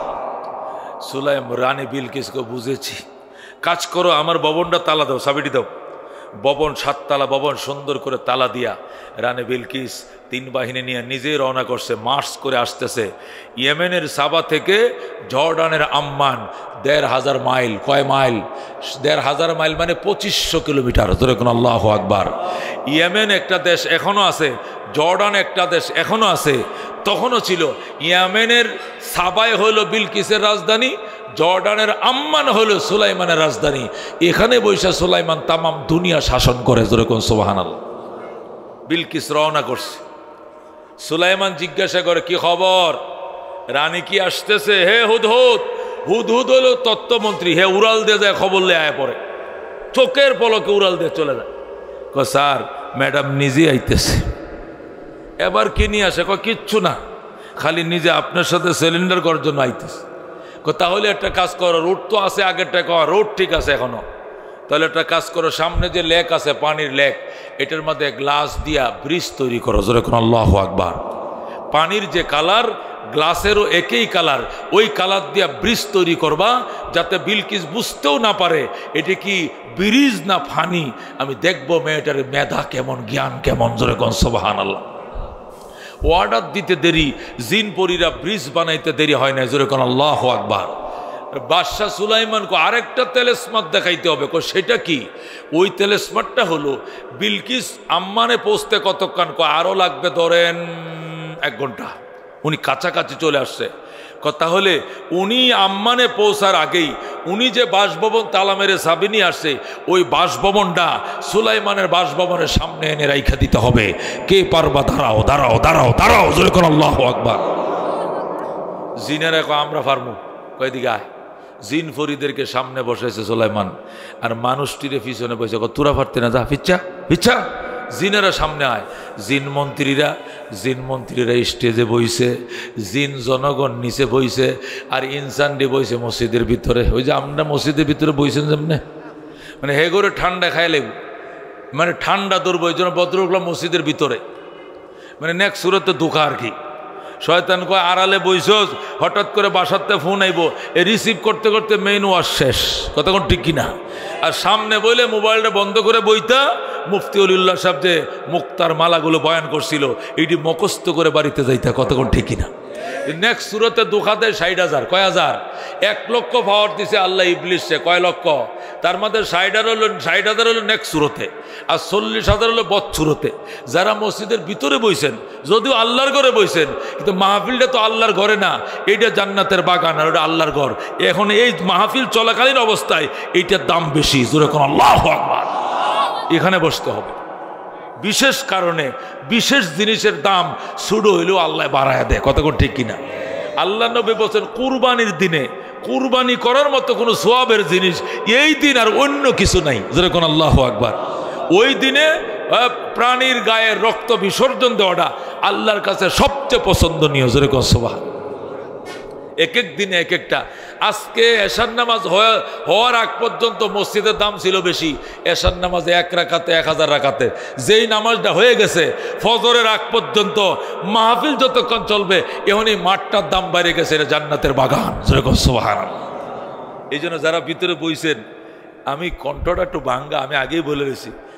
সুলাইম রানী বিলকিসকে বুঝেছি, কাজ করো আমার ভবনটা তালা দাও, চাবিটি দাও। ভবন সাততলা ভবন সুন্দর করে তালা দিয়া রানী বিলকিস তিন বাহিনী নিয়ে নিজেই রওনা করছে, মার্চ করে আসতেছে। ইয়েমেনের সাবা থেকে জর্ডানের আম্মান দেড় হাজার মাইল। কয় মাইল? দেড় হাজার মাইল মানে পঁচিশশো কিলোমিটার। যেরকম আল্লাহু আকবার। ইয়েমেন একটা দেশ এখনো আছে, জর্ডান একটা দেশ এখনো আছে, তখনও ছিল। ইয়েমেনের সাবায় হইল বিলকিসের রাজধানী, জর্ডানের আম্মান হলো সুলাইমানের রাজধানী। এখানে বৈশা সুলাইমান তামাম দুনিয়া শাসন করে। যেরকম সুবহানাল্লাহ। বিলকিস রওনা করছে, সুলাইমান জিজ্ঞাসা করে কি খবর, রানী কি আসতেছে? হে হুদহুদ। হুদহুদ হলো তত্ত্বমন্ত্রী, হে উড়াল দিয়ে যায় খবর লে আয় পড়ে, চোখের পলকে উড়াল দিয়ে চলে যায়। ক স্যার ম্যাডাম নিজে আইতেছে। এবার কি নিয়ে আসে? ক কিচ্ছু না, খালি নিজে আপনার সাথে সিলিন্ডার করার জন্য আইতেছে। তাহলে একটা কাজ করো, রোড তো আছে আগেরটা, কওয়া রোড ঠিক আছে এখনো, তাহলে একটা কাজ করো, সামনে যে লেক আছে পানির লেক, এটার মধ্যে গ্লাস দিয়া ব্রিজ তৈরি করো। যেরকম আল্লাহু আকবার। পানির যে কালার, গ্লাসেরও একই কালার, ওই কালার দিয়া ব্রিজ তৈরি করবা, যাতে বিলকিস বুঝতেও না পারে এটা কি ব্রিজ না ফানি। আমি দেখবো মেয়েটার মেধা কেমন, জ্ঞান কেমন। যেরকম সুবহানাল্লাহ। অর্ডার দিতে দেরি, জিন পরীরা ব্রিজ বানাইতে দেরি হয় না। যেরকম আল্লাহু আকবার। বাদশাহ সুলাইমানকে আরেকটা তেলেসমাত দেখাইতে হবে। কো সেটা কি? ওই তেলেসমাতটা হলো বিলকিস আম্মানে পৌঁছতে কতক্ষণ? কো আরও লাগবে ধরেন এক ঘন্টা। উনি কাছাকাছি চলে আসছে। তাহলে উনি আম্মানে পৌঁছার আগেই উনি যে বাসভবন তালা মেরে চাবি নিয়ে আসছে, ওই বাসভবনটা সুলাইমানের বাসভবনের সামনে এনে রাইখা দিতে হবে। কে পারবা? দাঁড়াও দাঁড়াও দাঁড়াও দাঁড়াও। যেরকম আল্লাহু আকবার। জিনেরা কয় আমরা পারমু। কয়দিকে আয়। জিন ফরিদেরকে সামনে বসাইছে সুলাইমান, আর মানুষটিরে পিছনে বসে। তোরা পারতে না, যা পিচ্ছা পিচ্ছা। জিনেরা সামনে আয়। জিন মন্ত্রীরা জিন মন্ত্রীরা স্টেজে বইছে, জিন জনগণ নিচে বইছে, আর ইনসানটি বইছে মসজিদের ভিতরে। ওই যে আমরা মসজিদের ভিতরে বইছেন যেমনে, মানে হে করে ঠান্ডা খাইলে মানে ঠান্ডা দৌড়ব, ওই জন্য ভদ্রলোকলা মসজিদের ভিতরে, মানে নেক্সট সুরতে দুঃখা আর কি। শয়তান কয় আড়ালে বইছস, হঠাৎ করে বাসাতে ফোন আইব, এ রিসিভ করতে করতে মেইন ওয়াজ শেষ। কতক্ষণ ঠিক কিনা? আর সামনে বইলে মোবাইলটা বন্ধ করে বইতা মুফতি অলিউল্লাহ সাহেব যে মুক্তার মালাগুলো বয়ান করছিল, এইটি মুখস্থ করে বাড়িতে যাইতা। কতক্ষণ ঠিক কিনা? নেক্সট সুরতে দুঃখা দেয় ষাট হাজার। কয় হাজার? এক লক্ষ পাওয়ার দিছে আল্লাহ ইবলিসে। কয় লক্ষ? তার মধ্যে ষাট হাজার হলো ষাট হাজার হলো নেক্সট সুরতে, আর চল্লিশ হাজার হলো বৎসুরতে। যারা মসজিদের ভিতরে বইছেন, যদিও আল্লাহর ঘরে বইছেন, কিন্তু মাহফিলটা তো আল্লাহর ঘরে না, এইটা জান্নাতের বাগান আর ওটা আল্লাহর ঘর। এখন এই মাহফিল চলাকালীন অবস্থায় এইটার দাম বেশি। জোরে কোন আল্লাহু আকবার। এখানে বসতে হবে। বিশেষ কারণে বিশেষ জিনিসের দাম শুরু হইলেও আল্লাহ বাড়ায় দেয়। কতক্ষণ ঠিক কিনা? আল্লাহ নবী বলছেন কুরবানির দিনে কুরবানি করার মতো কোনো সোয়াবের জিনিস এই দিন আর অন্য কিছু নাই। যেরকম আল্লাহু আকবার। ওই দিনে প্রাণীর গায়ের রক্ত বিসর্জন দেওয়াটা আল্লাহর কাছে সবচেয়ে পছন্দনীয়। যেরকম সুবহান। এক এক দিনে এক একটা। আজকে এশার নামাজ হওয়ার আগ পর্যন্ত মসজিদের দাম ছিল বেশি। এশার নামাজে এক রাকাতে এক হাজার রাকাতে, যেই নামাজটা হয়ে গেছে ফজরের আগ পর্যন্ত মাহফিল যতক্ষণ চলবে, এমনই মাঠটার দাম বাইরে গেছে। এটা জান্নাতের বাগান। যেরকম সুবহানাল্লাহ। এই জন্য যারা ভিতরে বইছেন, আমি কণ্ঠটা একটু ভাঙ্গা, আমি আগেই বলে গেছি,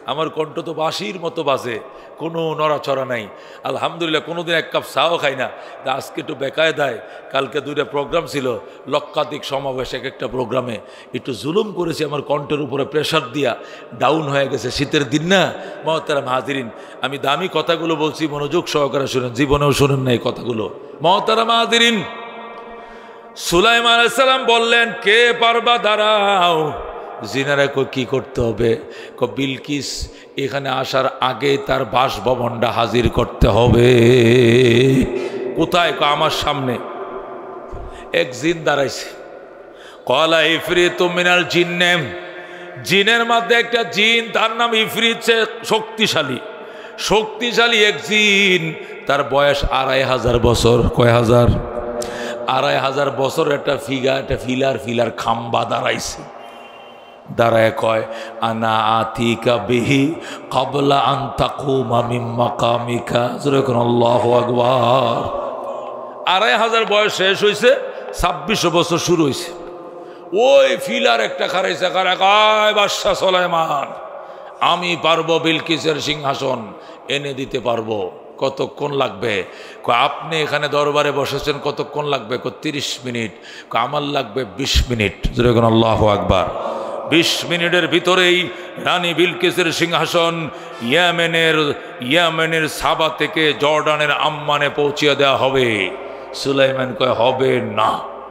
আমার কণ্ঠ তো বাঁশির মতো বাজে, কোনো নড়াচড়া নাই। আলহামদুলিল্লাহ, কোনোদিন এক কাপ চাও খাই না, আজকে একটু বেকায়দায়। কালকে দুইটা প্রোগ্রাম ছিল, লক্ষাধিক সমাবেশ, এক একটা প্রোগ্রামে একটু জুলুম করেছি, আমার কণ্ঠের উপরে প্রেশার দিয়া ডাউন হয়ে গেছে। শীতের দিন না মহতারাম হাজিরিন, আমি দামি কথাগুলো বলছি, মনোযোগ সহকারে শুনেন, জীবনেও শুনেন না এই কথাগুলো। মহতারাম হাজিরিন, সুলাইমান আলাইহিস সালাম বললেন, কে পারবা দাঁড়াও। জিনারা কই কি করতে হবে? ক বিলকিস এখানে আসার আগে তার বাসভবনটা হাজির করতে হবে। কোথায়? ক আমার সামনে। এক জিন দাঁড়াইছে। কলা ইফরিতু মিনাল জিন্নে, জিনের মধ্যে একটা জিন, তার নাম ইফরিত, সে শক্তিশালী শক্তিশালী এক জিন। তার বয়স আড়াই হাজার বছর। কয় হাজার? আড়াই হাজার বছর। একটা ফিগা, একটা ফিলার ফিলার খাম্বা দাঁড়াইছে। দাঁড়ায় কয়, আনা আতিকা বিহি ক্বাবলা আন তাকুমা মিন মাকামিকা। যখন আল্লাহু আকবার। আড়াই হাজার বয়স শেষ হয়েছে, ছাব্বিশশো বছর শুরু হয়েছে। ওই ফিলার একটা খারাইছে, কারা কয়, বাদশা সুলাইমান, আমি পারবো বিলকিসের সিংহাসন এনে দিতে পারবো। কতক্ষণ লাগবে? আপনি এখানে দরবারে বসেছেন, কতক্ষণ লাগবে? তিরিশ মিনিট। আমার লাগবে বিশ মিনিট। যখন আল্লাহু আকবার। বিশ মিনিটের ভিতরেই রানী বিলকিসের সিংহাসন ইয়েমেনের ইয়েমেনের সাবা থেকে জর্ডানের আম্মানে পৌঁছিয়ে দেওয়া হবে। সুলাইমান কয়, হবে না।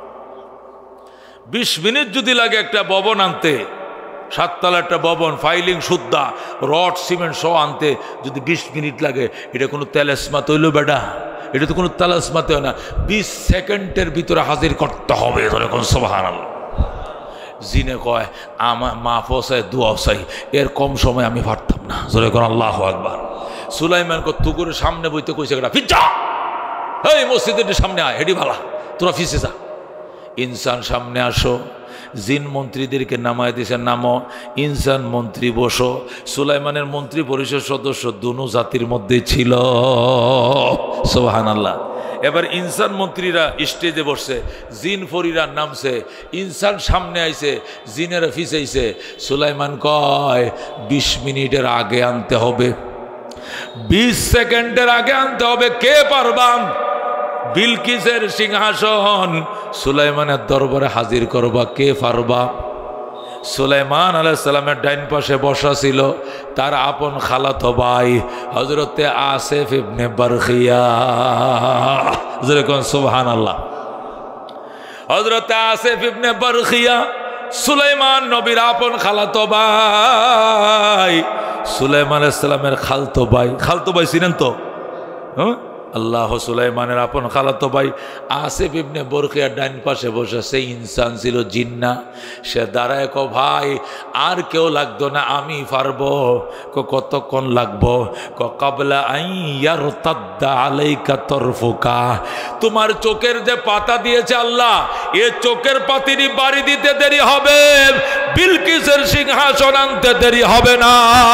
বিশ মিনিট যদি লাগে একটা ভবন আনতে, সাততলা একটা ভবন, ফাইলিং সুদ্ধা, রড সিমেন্ট সহ আনতে যদি বিশ মিনিট লাগে, এটা কোনো তেলেসমাত হইল বেটা? এটা তো কোনো তেলেসমাতে হয় না। বিশ সেকেন্ডের ভিতরে হাজির করতে হবে। এরকম সুবহানাল্লাহ। জিনে কয়, আমার মা ফসায় দুয়া চাই, এর কম সময় আমি পারতাম না। জোরে কোন আল্লাহু আকবার। সুলাইমান কো তুকুর সামনে বইতে কইছে, এটা ফিজা, এই মসজিদের সামনে আয়, হেডি ভালা, তোরা ফিসে যা। ইনসান সামনে আসো। জিন মন্ত্রীদেরকে নামায় দিয়েছে, নামো। ইনসান মন্ত্রী বসো। সুলাইমানের মন্ত্রী পরিষদ সদস্য দুনো জাতির মধ্যে ছিল। সুবহানাল্লাহ। এবার ইনসান মন্ত্রীরা স্টেজে বসছে, জিন ফরিরা নামছে, ইনসান সামনে আইছে, জিনেরা ফিসাইছে। সুলাইমান কয়, বিশ মিনিটের আগে আনতে হবে, বিশ সেকেন্ডের আগে আনতে হবে। কে পারবাম? বিলকিসের সিংহাসন সুলাইমানের দরবারে হাজির করবা, কে পারবা? সুলাইমান আলাইহিস সালামের ডাইন পাশে বসা ছিল তার আপন খালাতো ভাই হযরতে আসিফ ইবনে বারখিয়া। যেরকম সুবহানাল্লাহ। হযরতে আসিফ ইবনে বারখিয়া সুলাইমান নবীর আপন খালাতো ভাই, সুলাইমান আলাইহিস সালামের খালতো ভাই। খালতো ভাই ছিলেন তো? হ্যাঁ, আল্লাহ। সুলাইমানের আপন খালাতো ভাই আসিফ ইবনে বারখিয়া ডাইন পাশে বসে। সেই ইনসান ছিল জিন্না। সে দাঁড়ায় কো, ভাই আর কেউ লাগতো না, আমি পারবো। কো কতক্ষণ লাগবো? ক কাবলা আন ইয়ারতাদ্দা আলাইকা তরফুকা, তোমার চোখের যে পাতা দিয়েছে আল্লাহ, এ চোখের পাতিনি বাড়ি দিতে দেরি হবে, বিলকিসের সিংহাসন আনতে দেরি হবে না।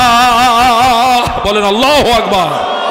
বলেন আল্লাহু আকবার।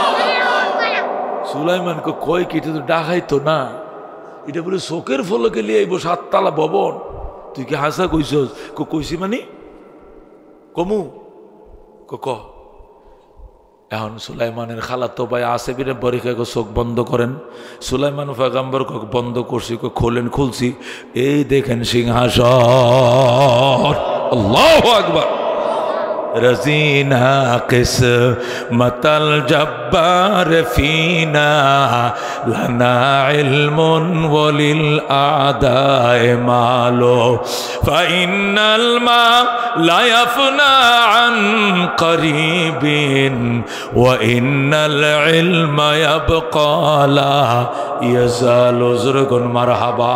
সুলাইমানকে কয় কি, এটা তো ডাকাইতো না, এটা বলে চোখের ফলকে লিয়ে আইব সাততলা ভবন। তুই কি হাসা কইছস? কইছি মানে কমু ক ক এখন সুলাইমানের খালাতো ভাই আসিফ ইবনে বারখিয়া চোখ বন্ধ করেন। সুলাইমান পয়গম্বর বন্ধ করছি, খোলেন। খুলছি, এই দেখেন সিংহাসন। আল্লাহু আকবার। रज़ीना किस्मतल जब्बार फीना लना इल्मुन वलिल आदाए मालो फ़इन्नल मा ला यफ़ना अन क़रीबिन व इन्नल इल्म यबक़ा ला यज़ालु ज़ुरगुन मरहबा।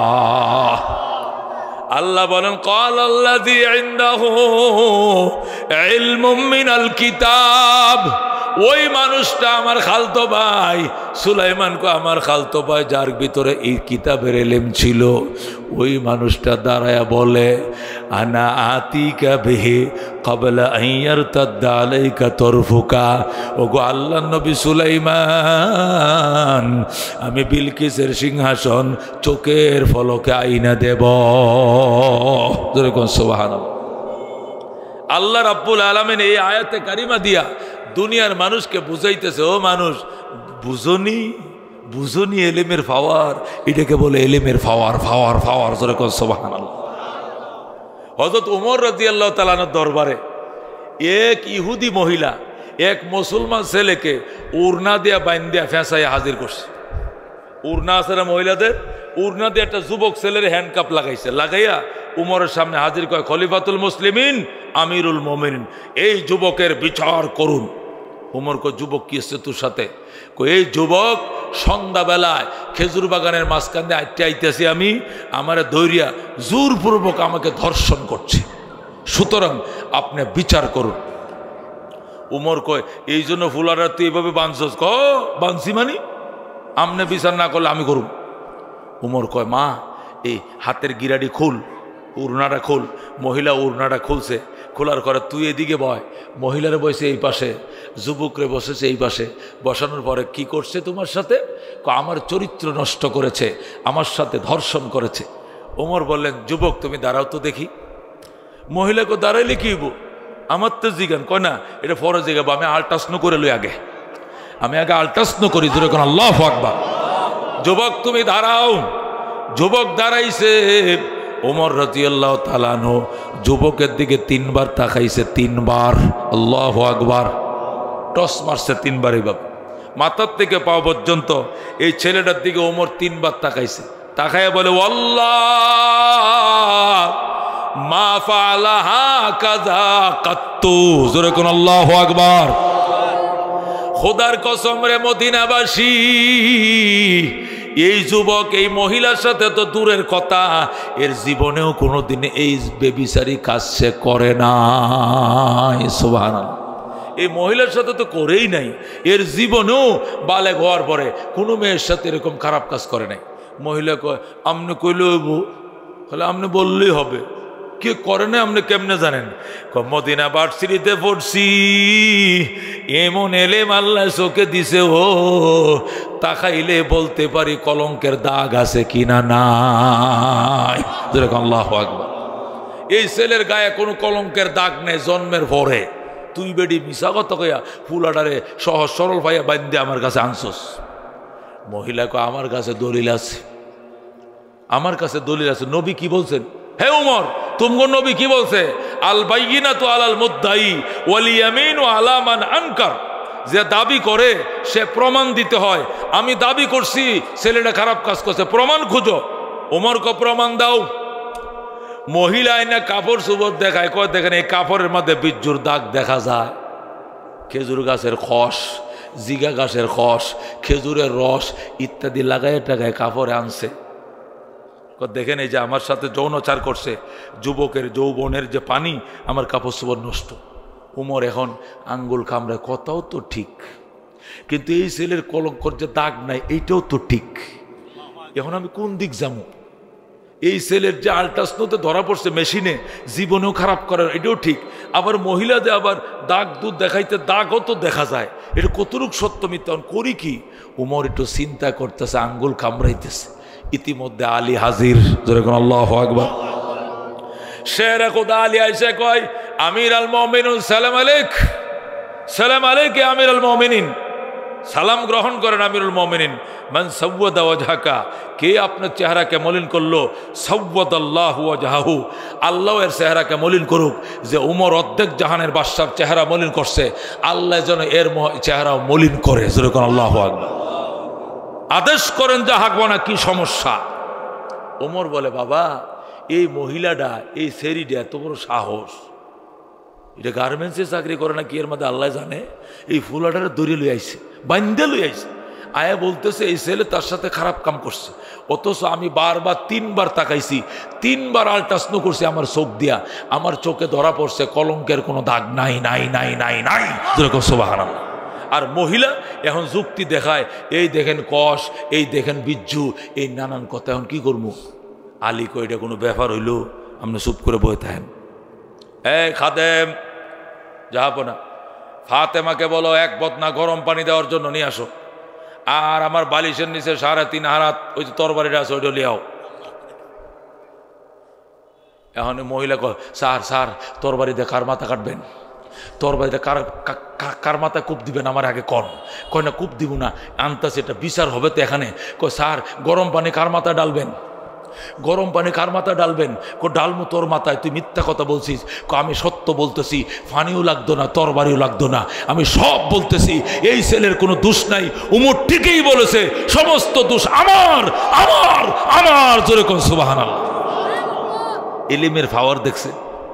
আল্লাহ বলেন, ক্বাল আল্লাযী ইনদাহু ইলমুম মিনাল কিতাব, ওই মানুষটা আমার খালতো ভাই। সুলাইমান কো আমার খালতো ভাই যার ভিতরে এই কিতাবের ইলম ছিল, ওই মানুষটা দাঁড়ায়া বলে, আনা আতিকা বিহি ক্বাবলা আন ইয়ারতাদ্দা আলাইকা তরফুকা। ওগো আল্লাহর নবী সুলাইমান, আমি বিলকিসের সিংহাসন চোখের ফলকে আইনা দেব। যেরকম সুবহানাল্লাহ। আল্লাহ রাব্বুল আলামিন এই আয়াতে কারিমা দিয়া দুনিয়ার মানুষকে বুঝাইতেছে, ও মানুষ বুঝনি বুঝনি এলেমের পাওয়ার, এটাকে বলে এলেমের পাওয়ার পাওয়ার পাওয়ার জোরে কোন সুবহানাল্লাহ। হযরত ওমর রাদিয়াল্লাহু তাআলা আনহুর দরবারে এক ইহুদি মহিলা এক মুসলমান ছেলেকে উড়না দিয়া বাইন্দিয়া ফেঁসাইয়া হাজির করছে। উড়না আছে না মহিলাদের, উড়না দিয়ে একটা যুবক ছেলের হ্যান্ডকাপ লাগাইছে, লাগাইয়া উমরের সামনে হাজির কয়, খলিফাতুল মুসলিমিন আমিরুল মুমিনিন, এই যুবকের বিচার করুন। উমর কয়, যুবক কি এসছে তোর সাথে? কই, এই যুবক সন্ধ্যাবেলায় খেজুর বাগানের মাঝখান দিয়ে আইতে আইতেছি আমি, আমার দৈরিয়া জোরপূর্বক আমাকে ধর্ষণ করছে, সুতরাং আপনি বিচার করুন। উমর কয়, এই জন্য ফুলারা তুই এইভাবে বাঁধছস? ক বাঁধছি মানে আমনে বিচার না করলে আমি করুন। উমর কয়, মা এই হাতের গিরাডি খুল, উড়নাটা খুল। মহিলা উড়নাটা খুলছে, খোলার করে তুই এদিকে বয়। মহিলারে বসে এই পাশে, যুবকরে বসেছে এই পাশে। বসানোর পরে কি করছে তোমার সাথে? আমার চরিত্র নষ্ট করেছে, আমার সাথে ধর্ষণ করেছে। ওমর বললেন, যুবক তুমি দাঁড়াও তো দেখি। মহিলাকে দাঁড়াইলে কি হইব? আমার তো জিগান। কয় না, এটা ফরজ জিগাবো, আমি আলটাসনো করে লই, আগে আমি আগে আলটাসনো করি। জোরে কোন আল্লাহু আকবার। যুবক তুমি দাঁড়াও। যুবক দাঁড়াইছে। ওমর রাদিয়াল্লাহু তাআলা আনহু যুবকের দিকে তিনবার তাকাইছে, তিনবার। আল্লাহু আকবার। টস মারছে তিনবার এইভাবে, মাথার থেকে পা পর্যন্ত এই ছেলেটার দিকে ওমর তিনবার তাকাইছে। তাকাইয়া বলে, আল্লাহ মা ফাআলা হাকাযা কাত্তু। জোরে কোন আল্লাহু আকবার। খোদার কসম রে মদিনাবাসী, এই যুবক এই মহিলার সাথে তো দূরের কথা, এর জীবনেও কোনোদিন এই বেবিচারী কাজ সে করে নাই। সুবহানাল্লাহ। এই মহিলার সাথে তো করেই নাই, এর জীবনেও বালেগ হওয়ার পরে কোনো মেয়ের সাথে এরকম খারাপ কাজ করে নাই। মহিলা কয়, আপনি কইলে হইব? তাহলে আপনি বললেই হবে। কে করে না আপনি কেমনে জানেন? মদিনা ভার্সিটিতে পড়ছি, এমন এলেম আল্লাহ চোখে দিছে, ও তাকাইলে বলতে পারি কলঙ্কের দাগ আছে কিনা নাই। আল্লাহু আকবার। এই ছেলের গায়ে কোনো কলঙ্কের দাগ নেই জন্মের পরে। তুই বেডি মিশা কথা কইয়া ফুলাডারে সহজ সরল ভাইয়া বান্ধে আমার কাছে আনছস। মহিলাকে আমার কাছে দলিল আছে, আমার কাছে দলিল আছে। নবী কি বলছেন? হে উমর, তুমগো নবী কি বলছে? আল বাইয়িনাতু আলাল মুদ্দাই ওয়াল ইয়ামিনু আলা মান আনকার। যে দাবি করে সে প্রমাণ দিতে হয়। আমি দাবি করছি ছেলেটা খারাপ কাজ করছে, প্রমাণ খুঁজো। উমর কো প্রমাণ দাও। মহিলা আইনা কাপড় সুবর দেখায়, কয় দেখেন এই কাপড়ের মধ্যে বিজ্জুর দাগ দেখা যায়। খেজুর গাছের খস, জিগা গাছের খস, খেজুরের রস ইত্যাদি লাগায় টাগায় কাপড়ে আনছে। দেখেন এই যে আমার সাথে যৌনাচার করছে, যুবকের যৌবনের যে পানি, আমার কাপড় চোপড় নষ্ট। উমর এখন আঙ্গুল কামড়ায়, কথাও তো ঠিক, কিন্তু এই ছেলের কলঙ্কর যে দাগ নাই এইটাও তো ঠিক। এখন আমি কোন দিক যাবো? এই ছেলের যে আল্ট্রাসনোতে ধরা পড়ছে মেশিনে, জীবনেও খারাপ করার, এটাও ঠিক। আবার মহিলাদের আবার দাগ দুধ দেখাইতে, দাগও তো দেখা যায়। এটা কতটুক সত্য মিথ্যা করি কি? উমর একটু চিন্তা করতেছে, আঙ্গুল কামড়াইতেছে। ইতিমধ্যে আলী হাজির। যেরকম আল্লাহু আকবার। শেরে খোদা আলী আইসা কয়, আমির আল মুমিনিন সালাম আলাইক। সালাম আলাইকে আমির আল মুমিনিন। সালাম গ্রহণ করেন আমিরুল মুমিনিন। মান সাওয়াদা ওয়াজহাকা, কে আপনার চেহারাকে মলিন করলো? সাওয়াদাল্লাহু ওয়াজহাহু, আল্লাহ এর চেহারাকে মলিন করুক। যে উমর অর্ধেক জাহানের বাদশার চেহারা মলিন করছে, আল্লাহ যেন এর চেহারাও মলিন করে। যেরকম আল্লাহু আকবার। আদেশ করেন যা হাঁকবো না, কি সমস্যা? ওমর বলে, বাবা এই মহিলাটা, এই সেরিটা এত বড় সাহস, এটা গার্মেন্টসে চাকরি করে না কি এর মধ্যে আল্লাহ জানে। এই ফুলাটারে দড়ি লই আইছে, বান্ধে লই আইছে। আয়া বলতেছে এই ছেলে তার সাথে খারাপ কাম করছে, অথচ আমি বারবার তিনবার তাকাইছি, তিনবার আল্ট্রাসনো করছি আমার চোখ দিয়া, আমার চোখে ধরা পড়ছে কলঙ্কের কোনো দাগ নাই নাই নাই নাই নাই। যেরকম সুবহানাল্লাহ। আর মহিলা এখন যুক্তি দেখায়, এই দেখেন কষ, এই দেখেন বিজ্জু, এই নানান কথা। এখন কি করবো? আলী কই, এটা কোনো ব্যাপার হইল? আপনি চুপ করে বয়ে থাকেন। এই খাদেম, যাবো না, ফাতেমাকে বলো এক বদনা গরম পানি দেওয়ার জন্য নিয়ে আসো। আর আমার বালিশের নিচে সাড়ে তিন হারাত ওই যে তরবারিটা আছে, ওইটা লিয়াও। এখন মহিলা কয়, স্যার স্যার তোর বাড়িতে কার মাথা কাটবেন, তোর বাড়িতে কার কার মাথা কূপ দিবেন আমার আগে কন। কয় না কূপ দিব না, আনতাছে, এটা বিচার হবে তো এখানে। কয় স্যার গরম পানি কার মাথা ডালবেন, গরম পানি কার মাথা ডালবেন। কো ডালমু তোর মাথায়, তুই মিথ্যা কথা বলছিস। কো আমি সত্য বলতেছি, ফানিও লাগতো না, তরবারিও লাগতো না, আমি সব বলতেছি, এই ছেলের কোনো দোষ নাই। উমর ঠিকই বলেছে, সমস্ত দোষ আমার আমার আমার। জোরে কোন সুবহানাল্লাহ। ইলমের পাওয়ার দেখছে।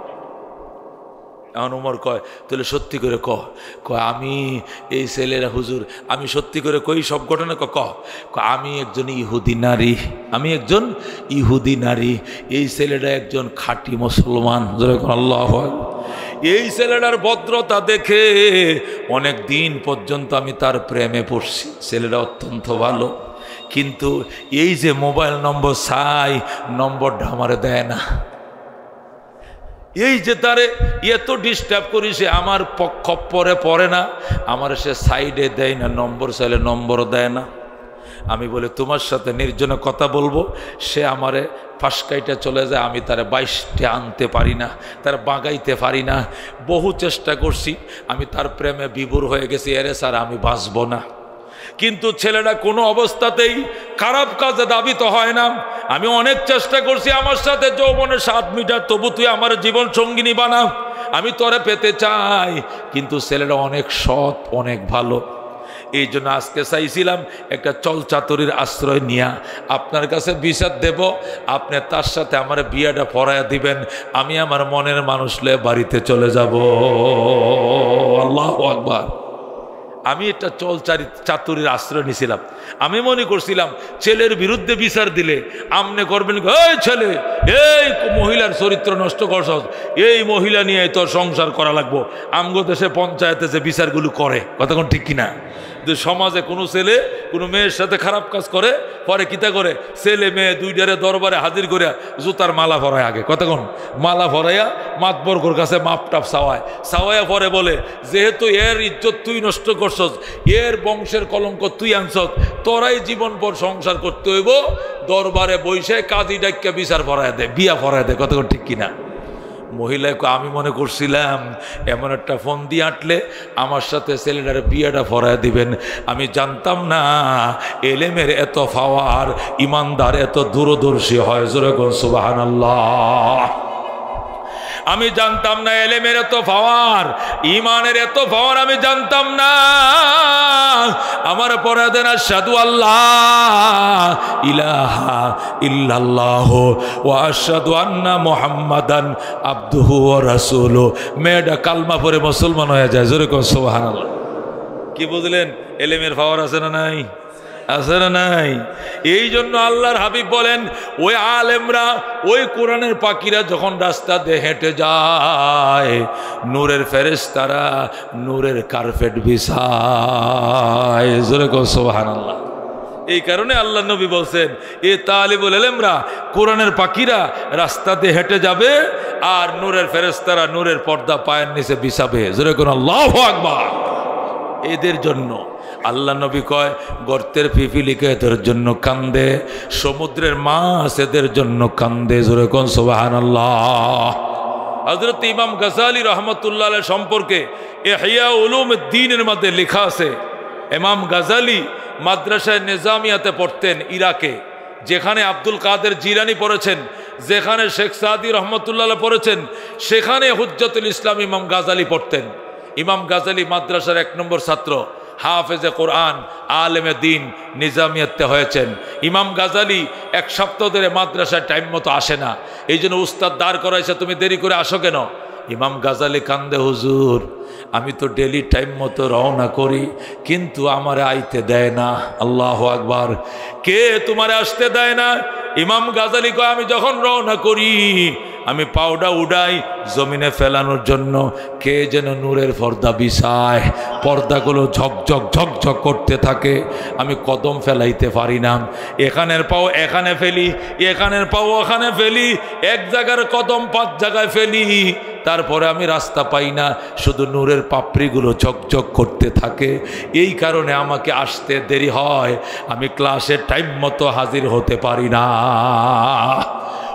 এখন উমর কয়, তাহলে সত্যি করে ক। কয় আমি এই ছেলেরা হুজুর, আমি সত্যি করে কই সব ঘটনা। ক ক আমি একজন ইহুদি নারী, আমি একজন ইহুদি নারী, এই ছেলেটা একজন খাঁটি মুসলমান। আল্লাহু আকবার। এই ছেলেটার ভদ্রতা দেখে অনেক দিন পর্যন্ত আমি তার প্রেমে পড়ছি। ছেলেটা অত্যন্ত ভালো, কিন্তু এই যে মোবাইল নম্বর চাই, নম্বরটা আমারে দেয় না। এই যে তারে এত ডিস্টার্ব করি, সে আমার পক্ষ পরে পড়ে না, আমার সে সাইডে দেয় না, নম্বর চাইলে নম্বরও দেয় না। আমি বলে তোমার সাথে নির্জনে কথা বলবো, সে আমারে ফাঁসকাইটা চলে যায়, আমি তারে বাইশটা আনতে পারি না, তার বাগাইতে পারি না। বহু চেষ্টা করছি, আমি তার প্রেমে বিভোর হয়ে গেছি, এরে স্যার আমি বাঁচবো না। কিন্তু ছেলেটা কোনো অবস্থাতেই খারাপ কাজে দাবিত হয় না। আমি অনেক চেষ্টা করছি, আমার সাথে যৌবনের সাত মিটার, তবু তুই আমার জীবন সঙ্গিনী বানা, আমি তোরে পেতে চাই। কিন্তু ছেলেটা অনেক সৎ, অনেক ভালো। এই জন্য আজকে চাইছিলাম একটা চলচাতুরির আশ্রয় নিয়া আপনার কাছে বিচার দেব, আপনি তার সাথে আমার বিয়েটা পড়াইয়া দিবেন, আমি আমার মনের মানুষ লয়ে বাড়িতে চলে যাব। আল্লাহু আকবার। আমি একটা চল চাতুরির আশ্রয় নিয়েছিলাম। আমি মনে করছিলাম ছেলের বিরুদ্ধে বিচার দিলে আমনে করবেন, এই ছেলে এই মহিলার চরিত্র নষ্ট করছ, এই মহিলা নিয়ে তোর সংসার করা লাগবো। আমগো দেশে পঞ্চায়েতে যে বিচারগুলো করে, কতক্ষণ ঠিক কিনা, যে সমাজে কোনো ছেলে কোনো মেয়ের সাথে খারাপ কাজ করে, পরে কিতা করে, ছেলে মেয়ে দুইটারে দরবারে হাজির করিয়া জুতার মালা ভরায়, আগে কতক্ষণ মালা ভরাইয়া মাতবর্গর কাছে মাপ টাপ চাওয়ায়, চাওয়াইয়া পরে বলে যেহেতু এর ইজ্জত তুই নষ্ট করছস, এর বংশের কলঙ্ক তুই আনছস, তোরাই জীবন পর সংসার করতে হইব, দরবারে বৈশে কাজী ডাক্কা বিচার ভরায় দে, বিয়া ভরায় দে, কতক্ষণ ঠিক কিনা। মহিলাকে আমি মনে করছিলাম এমন একটা ফোন দিয়ে আটলে আমার সাথে ছেলেটার বিয়েটা ভরায় দিবেন। আমি জানতাম না এলেমের এত পাওয়ার, ইমানদার এত দূরদর্শী হয়। জোরে কোন সুবহানাল্লাহ। আমি জানতাম না এলেমের এত পাওয়ার, ইমানের এত পাওয়ার আমি জানতাম না। আমার পরে দেন আশহাদু আল্লাহ ইলাহা ইল্লাল্লাহ ওয়া আশহাদু আন্না মুহাম্মাদান আবদুহু ওয়া রাসূলুহু। মেয়েটা কালমা পড়ে মুসলমান হয়ে যায়। জোরে কোন সুবহানাল্লাহ। কি বুঝলেন? এলেমের পাওয়ার আছে না নাই? আছে না নাই? এই জন্য আল্লাহর হাবিব বলেন, ওই আলেমরা, ওই কোরআনের পাখিরা যখন রাস্তা দিয়ে হেঁটে যায়, নূরের ফেরেশতারা নূরের কার্পেট বিছায়। জোরে কও সুবহানাল্লাহ। এই কারণে আল্লাহ নবী বলছেন, এ তালিবুল ইলমরা, কোরআনের পাখিরা রাস্তা দিয়ে হেঁটে যাবে আর নূরের ফেরেশতারা নূরের পর্দা পায়ের নিচে বিছাবে। জোরে কোন আল্লাহু আকবার। এদের জন্য আল্লাহ নবী কয়, গর্তের পিপিলিকা এদের জন্য কান্দে, সমুদ্রের মাছ এদের জন্য কান্দে। জোরে কোন সুবহানাল্লাহ। হযরত ইমাম গাযালি রাহমাতুল্লাহ আলাইহি সম্পর্কে ইহয়া উলুমুদ্দীনের মধ্যে লেখা আছে, ইমাম গাযালি মাদ্রাসায় নিজামিয়াতে পড়তেন ইরাকে, যেখানে আব্দুল কাদের জিলানী পড়েছেন, যেখানে শেখ সাদি রহমতুল্লাহ পড়েছেন, সেখানে হুজ্জতুল ইসলাম ইমাম গাযালি পড়তেন। ইমাম গাযালি মাদ্রাসার এক নম্বর ছাত্র, হাফেজে কোরআন, আলেমে দিন, নিজামিয়াতে হয়েছেন। ইমাম গাযালি এক সপ্তাহ ধরে মাদ্রাসায় টাইম মতো আসে না, এই জন্য উস্তাদ দাঁড় করাইছে, তুমি দেরি করে আসো কেন? ইমাম গাযালি কান্দে, হুজুর আমি তো ডেলি টাইম মতো রওনা করি, কিন্তু আমারে আইতে দেয় না। আল্লাহু আকবার। কে তোমারে আসতে দেয় না? ইমাম গাযালি কয়, আমি যখন রওনা করি আমি পাউডা উড়াই জমিনে ফেলানোর জন্য, কে যেন নূরের পর্দা বিছায়, পর্দাগুলো ঝকঝক ঝকঝক করতে থাকে, আমি কদম ফেলাইতে পারি না। এখানের পাও এখানে ফেলি, এখানের পাও ওখানে ফেলি, এক জায়গার কদম পাঁচ জায়গায় ফেলি, তারপরে আমি রাস্তা পাই না, শুধু নূরের পাপড়িগুলো ঝকঝক করতে থাকে। এই কারণে আমাকে আসতে দেরি হয়, আমি ক্লাসে টাইম মতো হাজির হতে পারি না।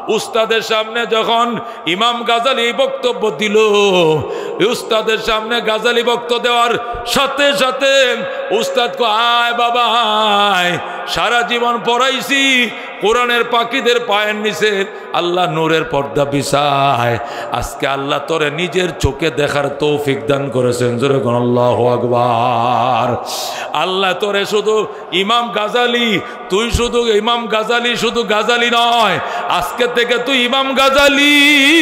উস্তাদের সামনে যখন ইমাম গাজালি বক্তব্য দিল, উস্তাদের সামনে গাজালি বক্তব্য দেওয়ার সাথে সাথে উস্তাদ কো আয় বাবা আয়, সারা জীবন পড়াইছি কোরআনের পাখিদের পায়ের নিচে আল্লাহ নূরের পর্দা বিছায়, আজকে আল্লাহ তোরে নিজের চোখে দেখার তৌফিক দান করেছেন। জোরে কোন আল্লাহু আকবার। আল্লাহ তোরে শুধু ইমাম গাজালি, তুই শুধু ইমাম গাজালি, শুধু গাজালি নয়, আজকে থেকে তুই ইমাম গাজালি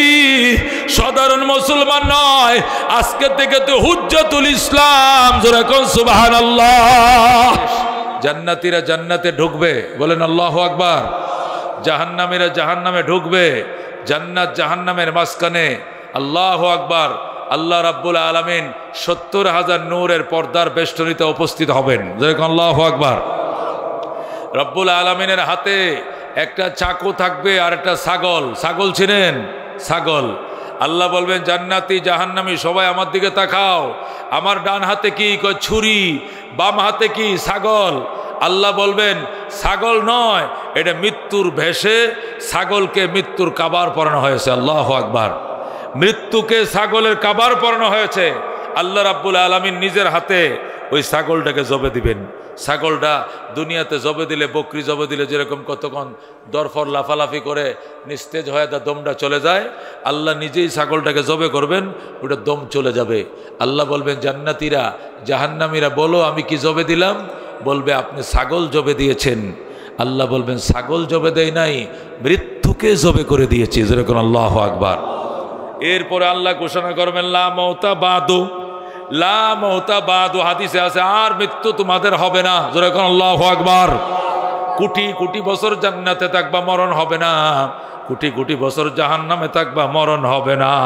সাধারণ মুসলমান নয়, আজকে থেকে তুই হুজ্জাতুল ইসলাম। জোরে কোন সুবহানাল্লাহ। জান্নাতীরা জান্নাতে ঢুকবে, বলেন আল্লাহু আকবার। জাহান্নামীরা জাহান্নামে ঢুকবে, জান্নাত জাহান্নামের মাঝখানে। আল্লাহু আকবার। আল্লাহ রাব্বুল আলামিন সত্তর হাজার নূরের পর্দার বেষ্টনীতে উপস্থিত হবেন। যেরকম আল্লাহু আকবার। রব্বুল আলামিনের হাতে একটা চাকু থাকবে আর একটা ছাগল। ছাগল চিনেন? ছাগল। আল্লাহ বলবেন জান্নাতি জাহান্নামী সবাই আমার দিকে তাকাও। আমার ডান হাতে কি? কয় ছুরি। বাম হাতে কি? ছাগল। আল্লাহ বলবেন ছাগল নয়, এটা মৃত্যুর ভেষে ছাগলকে মৃত্যুর কাবার পরানো হয়েছে। আল্লাহু আকবার। মৃত্যুকে ছাগলের কাবার পরানো হয়েছে। আল্লাহ রাব্বুল আলামিন নিজের হাতে ওই ছাগলটাকে জবে দিবেন। ছাগলটা দুনিয়াতে জবে দিলে, বকরি জবে দিলে যেরকম কতক্ষণ দরফর লাফালাফি করে নিস্তেজ হয়ে তার দমটা চলে যায়, আল্লাহ নিজেই ছাগলটাকে জবে করবেন, ওটা দম চলে যাবে। আল্লাহ বলবেন জান্নাতীরা জাহান্নামীরা বলো আমি কি জবে দিলাম? বলবে আপনি ছাগল জবে দিয়েছেন। আল্লাহ বলবেন ছাগল জবে দেয় নাই, মৃত্যুকে জবে করে দিয়েছি। যেরকম আল্লাহু আকবার। এরপরে আল্লাহ ঘোষণা করবেন লা মাউতা বাদু, লা মাউতা বাদু। হাদিসে আছে আর মৃত্যু তোমাদের হবে না। যেরকম আল্লাহু আকবার। কোটি কোটি বছর জান্নাতে থাকবা, মরণ হবে না। কোটি কোটি বছর জাহান্নামে থাকবা, মরণ হবে না।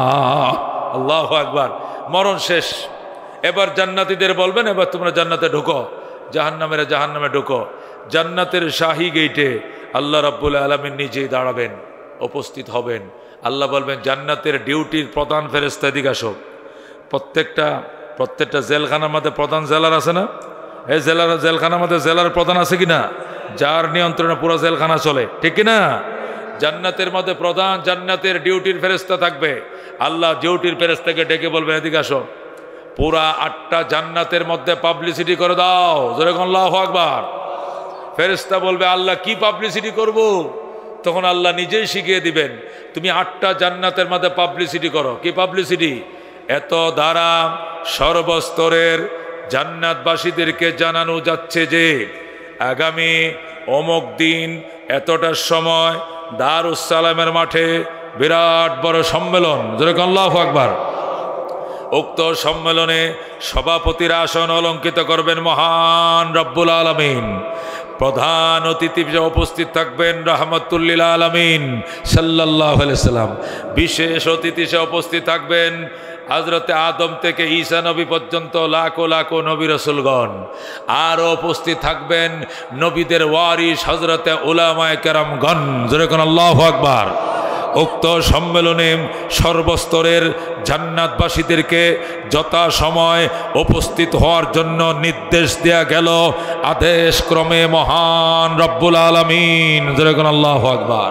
আল্লাহু আকবার। মরণ শেষ। এবার জান্নাতীদের বলবেন এবার তোমরা জান্নাতে ঢুকো, জাহান্নামেরা জাহান্নামে ঢুকো। জান্নাতের শাহী গেইটে আল্লাহ রাব্বুল আলামিন নিজেই দাঁড়াবেন, উপস্থিত হবেন। আল্লাহ বলবেন জান্নাতের ডিউটির প্রধান ফেরেশতা এদিকে আসো। প্রত্যেকটা প্রত্যেকটা জেলখানার মধ্যে প্রধান জেলার আছে না? এই জেলার জেলখানার মধ্যে জেলার প্রধান আছে কিনা? যার নিয়ন্ত্রণে পুরো জেলখানা চলে, ঠিক কিনা? জান্নাতের মধ্যে প্রধান জান্নাতের ডিউটির ফেরেশতা থাকবে। আল্লাহ ডিউটির ফেরেশতাকে ডেকে বলবেন এদিকে আসো, পুরা আটটা জান্নাতের মধ্যে পাবলিসিটি করে দাও। যেরকম আল্লাহু আকবার। ফেরেশতা বলবে আল্লাহ কি পাবলিসিটি করব? তখন আল্লাহ নিজেই শিখিয়ে দিবেন, তুমি আটটা জান্নাতের মধ্যে পাবলিসিটি করো। কি পাবলিসিটি? এত দ্বারা সর্বস্তরের জান্নাতবাসীদেরকে জানানো যাচ্ছে যে আগামী অমুক দিন এতটার সময় দারুস সালামের মাঠে বিরাট বড় সম্মেলন। যেরকম আল্লাহু আকবার। উক্ত সম্মেলনে সভাপতির আসন অলঙ্কিত করবেন মহান রব্বুল আলামিন। প্রধান অতিথি হিসেবে উপস্থিত থাকবেন রাহমাতুল লিল আলামিন সাল্লাল্লাহু আলাইহি সাল্লাম। বিশেষ অতিথি হিসেবে উপস্থিত থাকবেন হযরতে আদম থেকে ঈসা নবী পর্যন্ত লাখো লাখো নবী রাসূলগণ। আরও উপস্থিত থাকবেন নবীদের ওয়ারিস হযরতে উলামায়ে কেরামগণ। যেরকম আল্লাহু আকবার। উক্ত সম্মেলনে সর্বস্তরের জান্নাতবাসীদেরকে যথাসময় উপস্থিত হওয়ার জন্য নির্দেশ দেয়া গেল আদেশ ক্রমে মহান রব্বুল আলামিন। যেরকম আল্লাহু আকবার।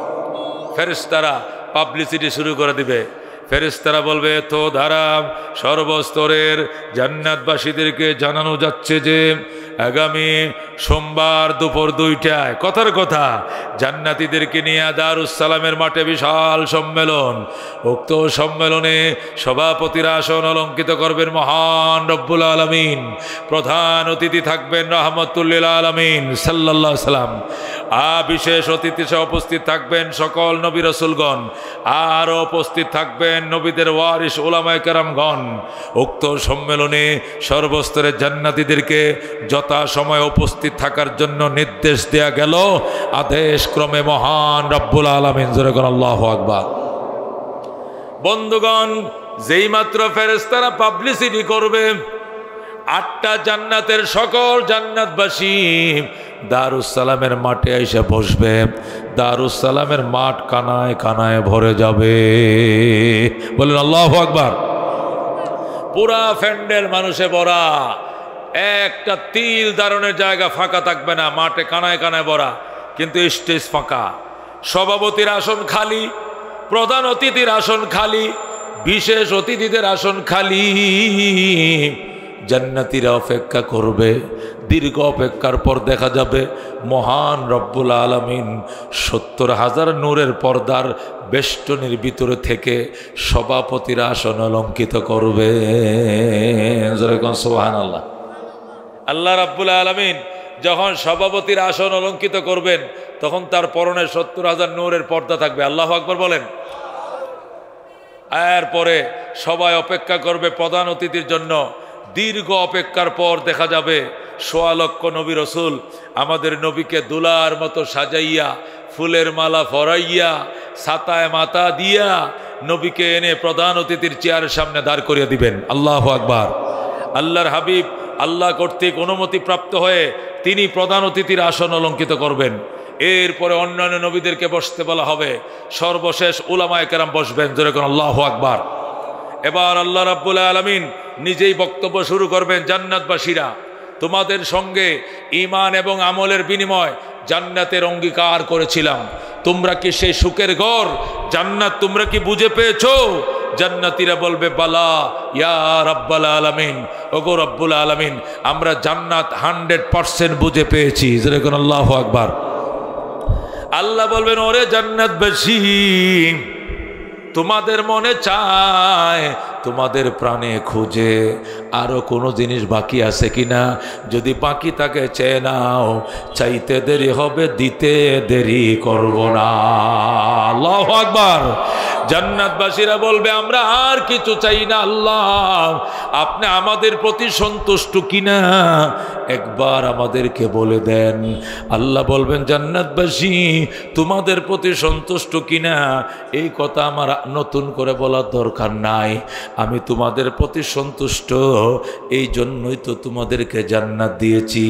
ফেরেশতারা পাবলিসিটি শুরু করে দিবে। ফেরেশতারা বলবে তো ধারা সর্বস্তরের জান্নাতবাসীদেরকে জানানো যাচ্ছে যে আগামী সোমবার দুপুর দুইটায়, কথার কথা, জান্নাতীদেরকে নিয়ে দারুস সালামের মাঠে বিশাল সম্মেলন। উক্ত সম্মেলনে সভাপতির আসন অলঙ্কিত করবেন মহান রব্বুল আলামিন। প্রধান অতিথি থাকবেন রাহমাতুল লিল আলামিন সাল্লাল্লাহু আলাইহি সাল্লাম। আ বিশেষ অতিথি সহ উপস্থিত থাকবেন সকল নবী রাসূলগণ। আরও উপস্থিত থাকবেন নবীদের ওয়ারিস উলামায়ে কেরামগণ। উক্ত সম্মেলনে সর্বস্তরের জান্নাতীদেরকে যথা সময় উপস্থিত থাকার জন্য নির্দেশ দেয়া গেল আদেশ ক্রমে মহান রব্বুল আলামিন। যেরকম আল্লাহু আকবার। বন্ধুগণ, যেই মাত্র ফেরেশতারা পাবলিসিটি করবে, আটটা জান্নাতের সকল জান্নাতবাসী দারুস সালামের মাঠে এসে বসবে। দারুস সালামের মাঠ কানায় কানায় ভরে যাবে। বলেন আল্লাহু আকবার। পুরা প্যান্ডেল মানুষে ভরা, একটা তিল দাঁড়ানোর জায়গা ফাঁকা থাকবে না। মাঠে কানায় কানায় ভরা, কিন্তু স্টেজ ফাঁকা। সভাপতির আসন খালি, প্রধান অতিথির আসন খালি, বিশেষ অতিথিদের আসন খালি। জান্নাতীরা অপেক্ষা করবে। দীর্ঘ অপেক্ষার পর দেখা যাবে মহান রব্বুল আলামিন সত্তর হাজার নূরের পর্দার বেষ্টনীর ভিতরে থেকে সভাপতির আসন অলঙ্কিত করবে। সুবহানাল্লাহ। আল্লাহ রাব্বুল আলামিন যখন সভাপতির আসন অলঙ্কিত করবেন তখন তার পরনে সত্তর হাজার নূরের পর্দা থাকবে। আল্লাহু আকবার বলেন। এরপরে সবাই অপেক্ষা করবে প্রধান অতিথির জন্য। দীর্ঘ অপেক্ষার পর দেখা যাবে সোয়া লক্ষ নবী রসুল আমাদের নবীকে দুলার মতো সাজাইয়া ফুলের মালা ফরাইয়া ছাতায় মাথা দিয়া নবীকে এনে প্রধান অতিথির চেয়ারের সামনে দাঁড় করিয়ে দিবেন। আল্লাহু আকবার। আল্লাহর হাবিব আল্লাহ কর্তৃক অনুমতি প্রাপ্ত হয়ে তিনি প্রধান অতিথির আসন অলঙ্কিত করবেন। এরপরে অন্যান্য নবীদেরকে বসতে বলা হবে। সর্বশেষ উলামায়ে কেরাম বসবেন। যেরকম আল্লাহু আকবার। এবার আল্লাহ রাব্বুল আলামিন নিজেই বক্তব্য শুরু করবেন। জান্নাতবাসীরা, তোমাদের সঙ্গে ঈমান এবং আমলের বিনিময় জান্নাতের অঙ্গীকার করেছিলাম। তোমরা কি সেই সুখের ঘর জান্নাত তোমরা কি বুঝে পেয়েছো? জান্নাতীরা বলবে বালা ইয়া রাব্বুল আলামিন, ওগো রব্বুল আলামিন, আমরা জান্নাত হান্ড্রেড পার্সেন্ট বুঝে পেয়েছি। যেরকম আল্লাহু আকবার। আল্লাহ বলবেন, ওরে জান্নাতবাসী, তোমাদের মনে চায়, তোমাদের প্রাণে খুঁজে আরো কোনো জিনিস বাকি আছে কিনা? যদি বাকি থাকে চেয়ে নাও, চাইতে দেরি হবে, দিতে দেরি করব না। আল্লাহু আকবার। জান্নাতবাসীরা বলবে, আমরা আর কিছু চাই না আল্লাহ, আপনি আমাদের প্রতি সন্তুষ্ট কিনা একবার আমাদেরকে বলে দেন। আল্লাহ বলবেন, জান্নাতবাসী, তোমাদের প্রতি সন্তুষ্ট কিনা এই কথা আমার নতুন করে বলার দরকার নাই। আমি তোমাদের প্রতি সন্তুষ্ট, এই জন্যই তো তোমাদেরকে জান্নাত দিয়েছি।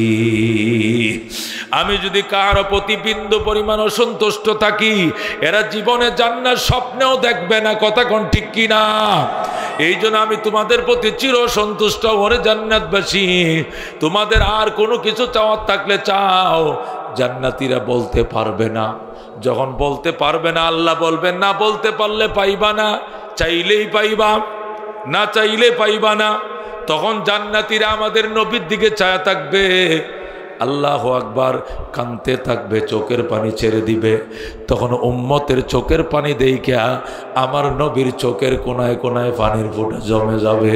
আমি যদি কারো প্রতি বিন্দু পরিমাণ অসন্তুষ্ট থাকি, এরা জীবনে জান্নাত স্বপ্নেও দেখবে না। কথা কোন ঠিক কিনা? এই জন্য আমি তোমাদের প্রতি চির সন্তুষ্ট। ওরে জান্নাতবাসী, তোমাদের আর কোনো কিছু চাওয়ার থাকলে চাও। জান্নাতীরা বলতে পারবে না। যখন বলতে পারবে না, আল্লাহ বলবেন, না বলতে পারলে পাইবা না, চাইলেই পাইবা, না চাইলে পাইবা না। তখন জান্নাতীরা আমাদের নবীর দিকে চায়া থাকবে। আল্লাহু আকবার। কানতে থাকবে, চোখের পানি ছেড়ে দিবে। তখন উম্মতের চোখের পানি দেইখা আমার নবীর চোখের কোনায় কোনায় পানির ফোঁটা জমে যাবে।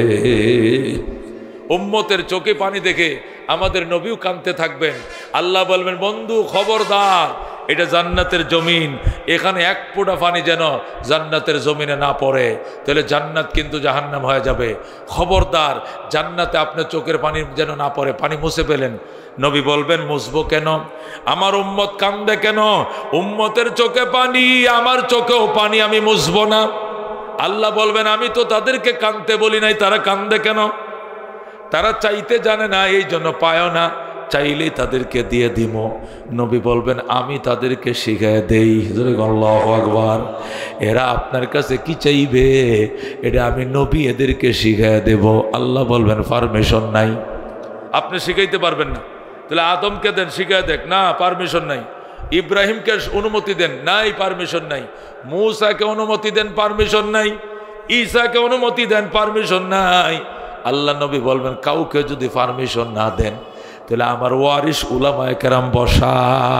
উম্মতের চোখে পানি দেখে আমাদের নবীও কানতে থাকবেন। আল্লাহ বলবেন, বন্ধু খবরদার, এটা জান্নাতের জমিন, এখানে এক ফোঁটা পানি যেন জান্নাতের জমিনে না পড়ে, তাহলে জান্নাত কিন্তু জাহান্নাম হয়ে যাবে। খবরদার, জান্নাতে আপনার চোখের পানি যেন না পড়ে। পানি মুছে ফেলেন। নবী বলবেন, মুছবো কেন? আমার উম্মত কান্দে কেন? উম্মতের চোখে পানি, আমার চোখেও পানি, আমি মুছবো না। আল্লাহ বলবেন, আমি তো তাদেরকে কান্দতে বলি নাই, তারা কান্দে কেন? তারা চাইতে জানে না, এই জন্য পায় না, চাইলেই তাদেরকে দিয়ে দিব। নবী বলবেন, আমি তাদেরকে শিখায় দেই। আল্লাহু আকবার। এরা আপনার কাছে কি চাইবে, এটা আমি নবী এদেরকে শিখায় দেব। আল্লাহ বলবেন, পারমিশন নাই, আপনি শিখাইতে পারবেন না। তাহলে আদমকে দেন, শিখায় দেখ, না পারমিশন নাই। ইব্রাহিমকে অনুমতি দেন, নাই পারমিশন নাই। মূসাকে অনুমতি দেন, পারমিশন নাই। ঈসাকে অনুমতি দেন, পারমিশন নাই। আল্লাহ নবী বলবেন, কাউকে যদি পারমিশন না দেন, তাহলে আমার ওয়ারিস উলামায়ে কেরাম বসা,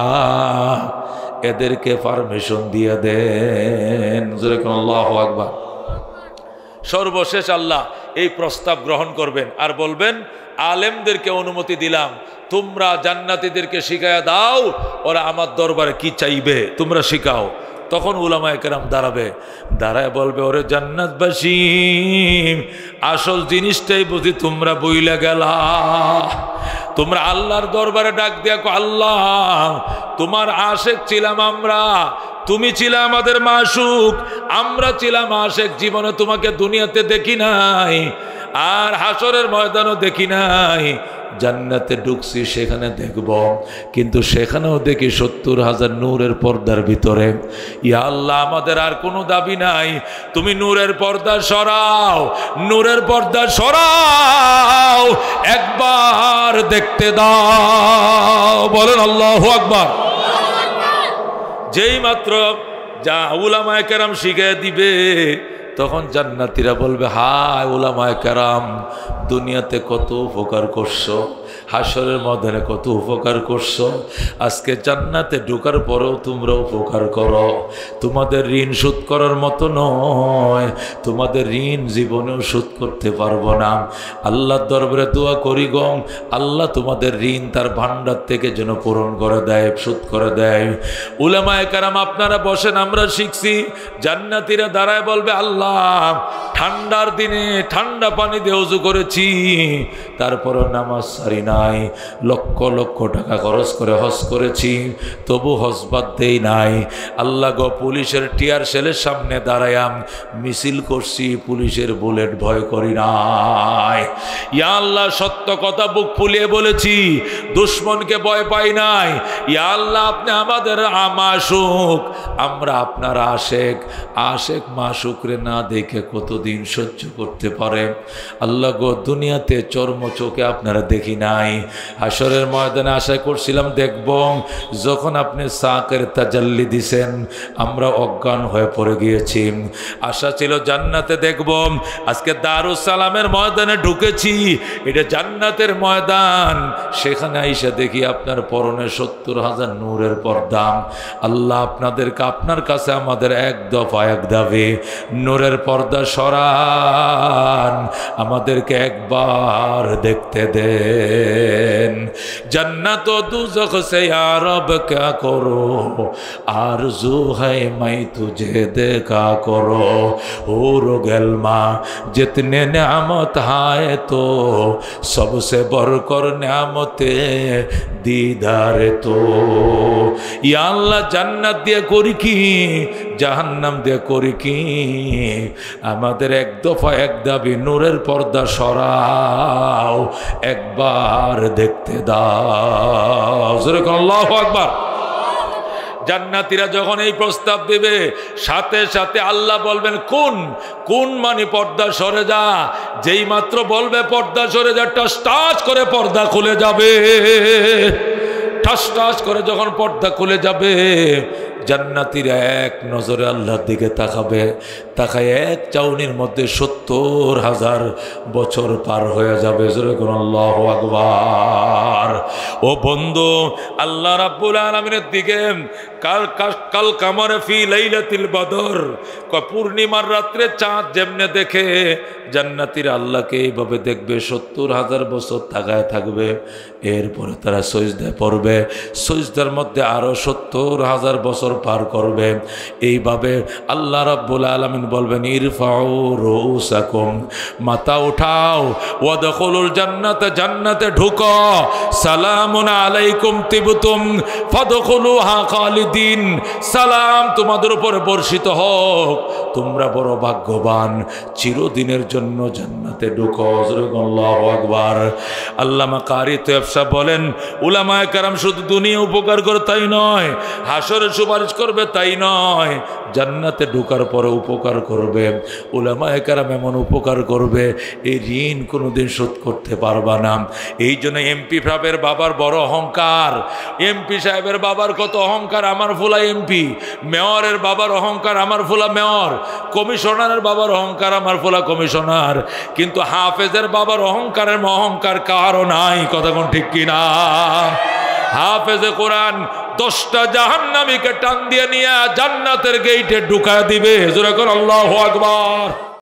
এদেরকে পারমিশন দিয়ে দেন। আল্লাহু আকবার। সর্বশেষ আল্লাহ এই প্রস্তাব গ্রহণ করবেন আর বলবেন, আলেমদেরকে অনুমতি দিলাম, তোমরা জান্নাতীদেরকে শিখায়া দাও, ওরা আমার দরবারে কি চাইবে তোমরা শিখাও। তখন উলামায়ে কেরাম দাঁড়াবে, দাঁড়ায় বলবে, ওরে জান্নাতবাসী, আসল জিনিসটাই বুঝি তোমরা বইলা গেলা। তোমরা আল্লাহর দরবারে ডাক দিয়া কো, আল্লাহ তোমার আশেক ছিলাম আমরা, তুমি ছিলে আমাদের মাশুক, আমরা ছিলাম আশেক। জীবনে তোমাকে দুনিয়াতে দেখি নাই, আর হাসরের ময়দানও দেখি নাই। জান্নাতে ঢুকছি, সেখানে দেখব, কিন্তু সেখানেও দেখি সত্তর হাজার নূরের পর্দার ভিতরে। ইয়া আল্লাহ, আমাদের আর কোনো দাবি নাই, তুমি নূরের পর্দা সরাও, নূরের পর্দা সরাও, একবার দেখতে দাও। বলেন আল্লাহু আকবার। যেই মাত্র যা উলামায়ে কেরাম শিখিয়ে দিবে তখন জান্নাতীরা বলবে, হায় উলামায়ে কেরাম, দুনিয়াতে কত উপকার করছো, হাসরের ময়দানে কত উপকার করছো, আজকে জান্নাতে ঢোকার পরেও তোমরা উপকার করো। তোমাদের ঋণ শোধ করার মতো নয়, তোমাদের ঋণ জীবনেও শোধ করতে পারবো না। আল্লাহর দরবারে দোয়া করি গো, আল্লাহ তোমাদের ঋণ তার ভান্ডার থেকে যেন পূরণ করে দেয়, শোধ করে দেয়। উলামায়ে কেরাম আপনারা বসেন, আমরা শিখছি। জান্নাতীরা দাঁড়ায় বলবে, আল্লাহ ঠান্ডার দিনে ঠান্ডা পানি দিয়ে ওযু করেছি, তারপরও নামাজ সারি নাই, লক্ষ লক্ষ টাকা খরচ করে হজ করেছি, তবু হজ বাদ দেই নাই। আল্লাহ গো, পুলিশের টিয়ার সেলের সামনে দাঁড়ায়াম মিছিল করছি, পুলিশের বুলেট ভয় করি নাই। ইয়া আল্লাহ, সত্য কথা বুক ফুলিয়ে বলেছি, দুশ্মনকে ভয় পাই নাই। ইয়া আল্লাহ, আপনি আমাদের মাশুক, আমরা আপনার আশেক। আশেক মাশুকরে না দেখে কতদিন সহ্য করতে পারে? আল্লাহ গো, দুনিয়াতে চর্ম চোখে আপনারা দেখি নাই, হাসরের ময়দানে আশা করছিলাম দেখব। যখন আপনি সাকের তাজাল্লি দিছেন, আমরা অজ্ঞান হয়ে পড়ে গিয়েছি। আশা ছিল জান্নাতে দেখব, আজকে দারুস সালামের ময়দানে ঢুকেছি, এটা জান্নাতের ময়দান। সেখানে আইসা দেখি আপনার পরনে সত্তর হাজার নূরের পর্দা। আল্লাহ, আপনাদেরকে আপনার কাছে আমাদের এক দফা এক দাবি, নূরের পর্দা সরান, আমাদেরকে একবার দেখতে দেন। জান্নাত ও দুজখ সে ইয়া রব क्या करो, आरज़ू है मैं तुझे देखा करो। और गलमा जितने नियामत है तो सबसे बढ़कर नियामते दीदार तो। या अल्लाह, জান্নাত দিয়ে করি কি, জাহান্নাম দিয়ে করি কি? আমাদের এক দফা এক দাবি, নূরের পর্দা সরাও, একবার দেখতে দাও। জোরে বলো আল্লাহু আকবার। জান্নাতীরা যখন এই প্রস্তাব দেবে, সাথে সাথে আল্লাহ বলবেন কোন কোন, মানে পর্দা সরে যা। যেই মাত্র বলবে পর্দা সরে যা, টাস টাস করে পর্দা খুলে যাবে। ঠাস ঠাস করে যখন পর্দা খুলে যাবে, জান্নাতীরা এক নজরে আল্লাহর দিকে তাকাবে, তাকায় এক চাউনির মধ্যে সত্তর হাজার বছর পার হয়ে যাবে। জোরে কোন আল্লাহু আকবার। ও বন্ধু, আল্লাহ রাব্বুল আলামিনের দিকে কাল কাল কামারে ফি লাইলাতিল বদর, পূর্ণিমার রাত্রে চাঁদ যেমনে দেখে, জান্নাতীরা আল্লাহকে এইভাবে দেখবে, সত্তর হাজার বছর তাকায় থাকবে। এরপরে তারা সজদায় পড়বে, সজদার মধ্যে আরো সত্তর হাজার বছর পার করবে। এইভাবে আল্লাহ রাব্বুল আলামিন বলবেন, ইরফাউ রুসাকুম, মাথা উঠাও, ওয়াদখুলুল জান্নাত, জান্নাতে ঢুকো, সালামুন আলাইকুম তিবতুম ফাদখুলুহা খালিদিন, সালাম তোমাদের উপর বর্ষিত হোক, তোমরা বড় ভাগ্যবান, চিরদিনের জন্য জান্নাতে ঢুকো। আল্লাহু আকবার। আল্লামা কারি তৈয়ব সাহেব বলেন, উলামায়ে কেরাম শুধু দুনিয়া উপকার করে তাই নয়, হাসরে সুপারিশ করবে তাই নয়, জান্নাতে ঢোকার পরে উপকার করবে। উলামায়ে কেরাম এমন উপকার করবে, এই ঋণ কোনোদিন শোধ করতে পারবা না। এই জন্য এমপি সাহেবের বাবার বড় অহংকার, এমপি সাহেবের বাবার কত অহংকার, আমার ফুলা এমপি, মেয়রের বাবার অহংকার, আমার ফুলা মেয়র, কমিশনারের বাবার অহংকার, আমার ফুলা কমিশনার। কিন্তু হাফেজের বাবার অহংকারের অহংকার কারও নাই। কথা কোন ঠিক কিনা? হাফেজে কোরআন দশটা জাহান্নামীকে টান দিয়ে নিয়ে জান্নাতের গেইটে ঢুকায় দিবে। জোরে কর আল্লাহু আকবার।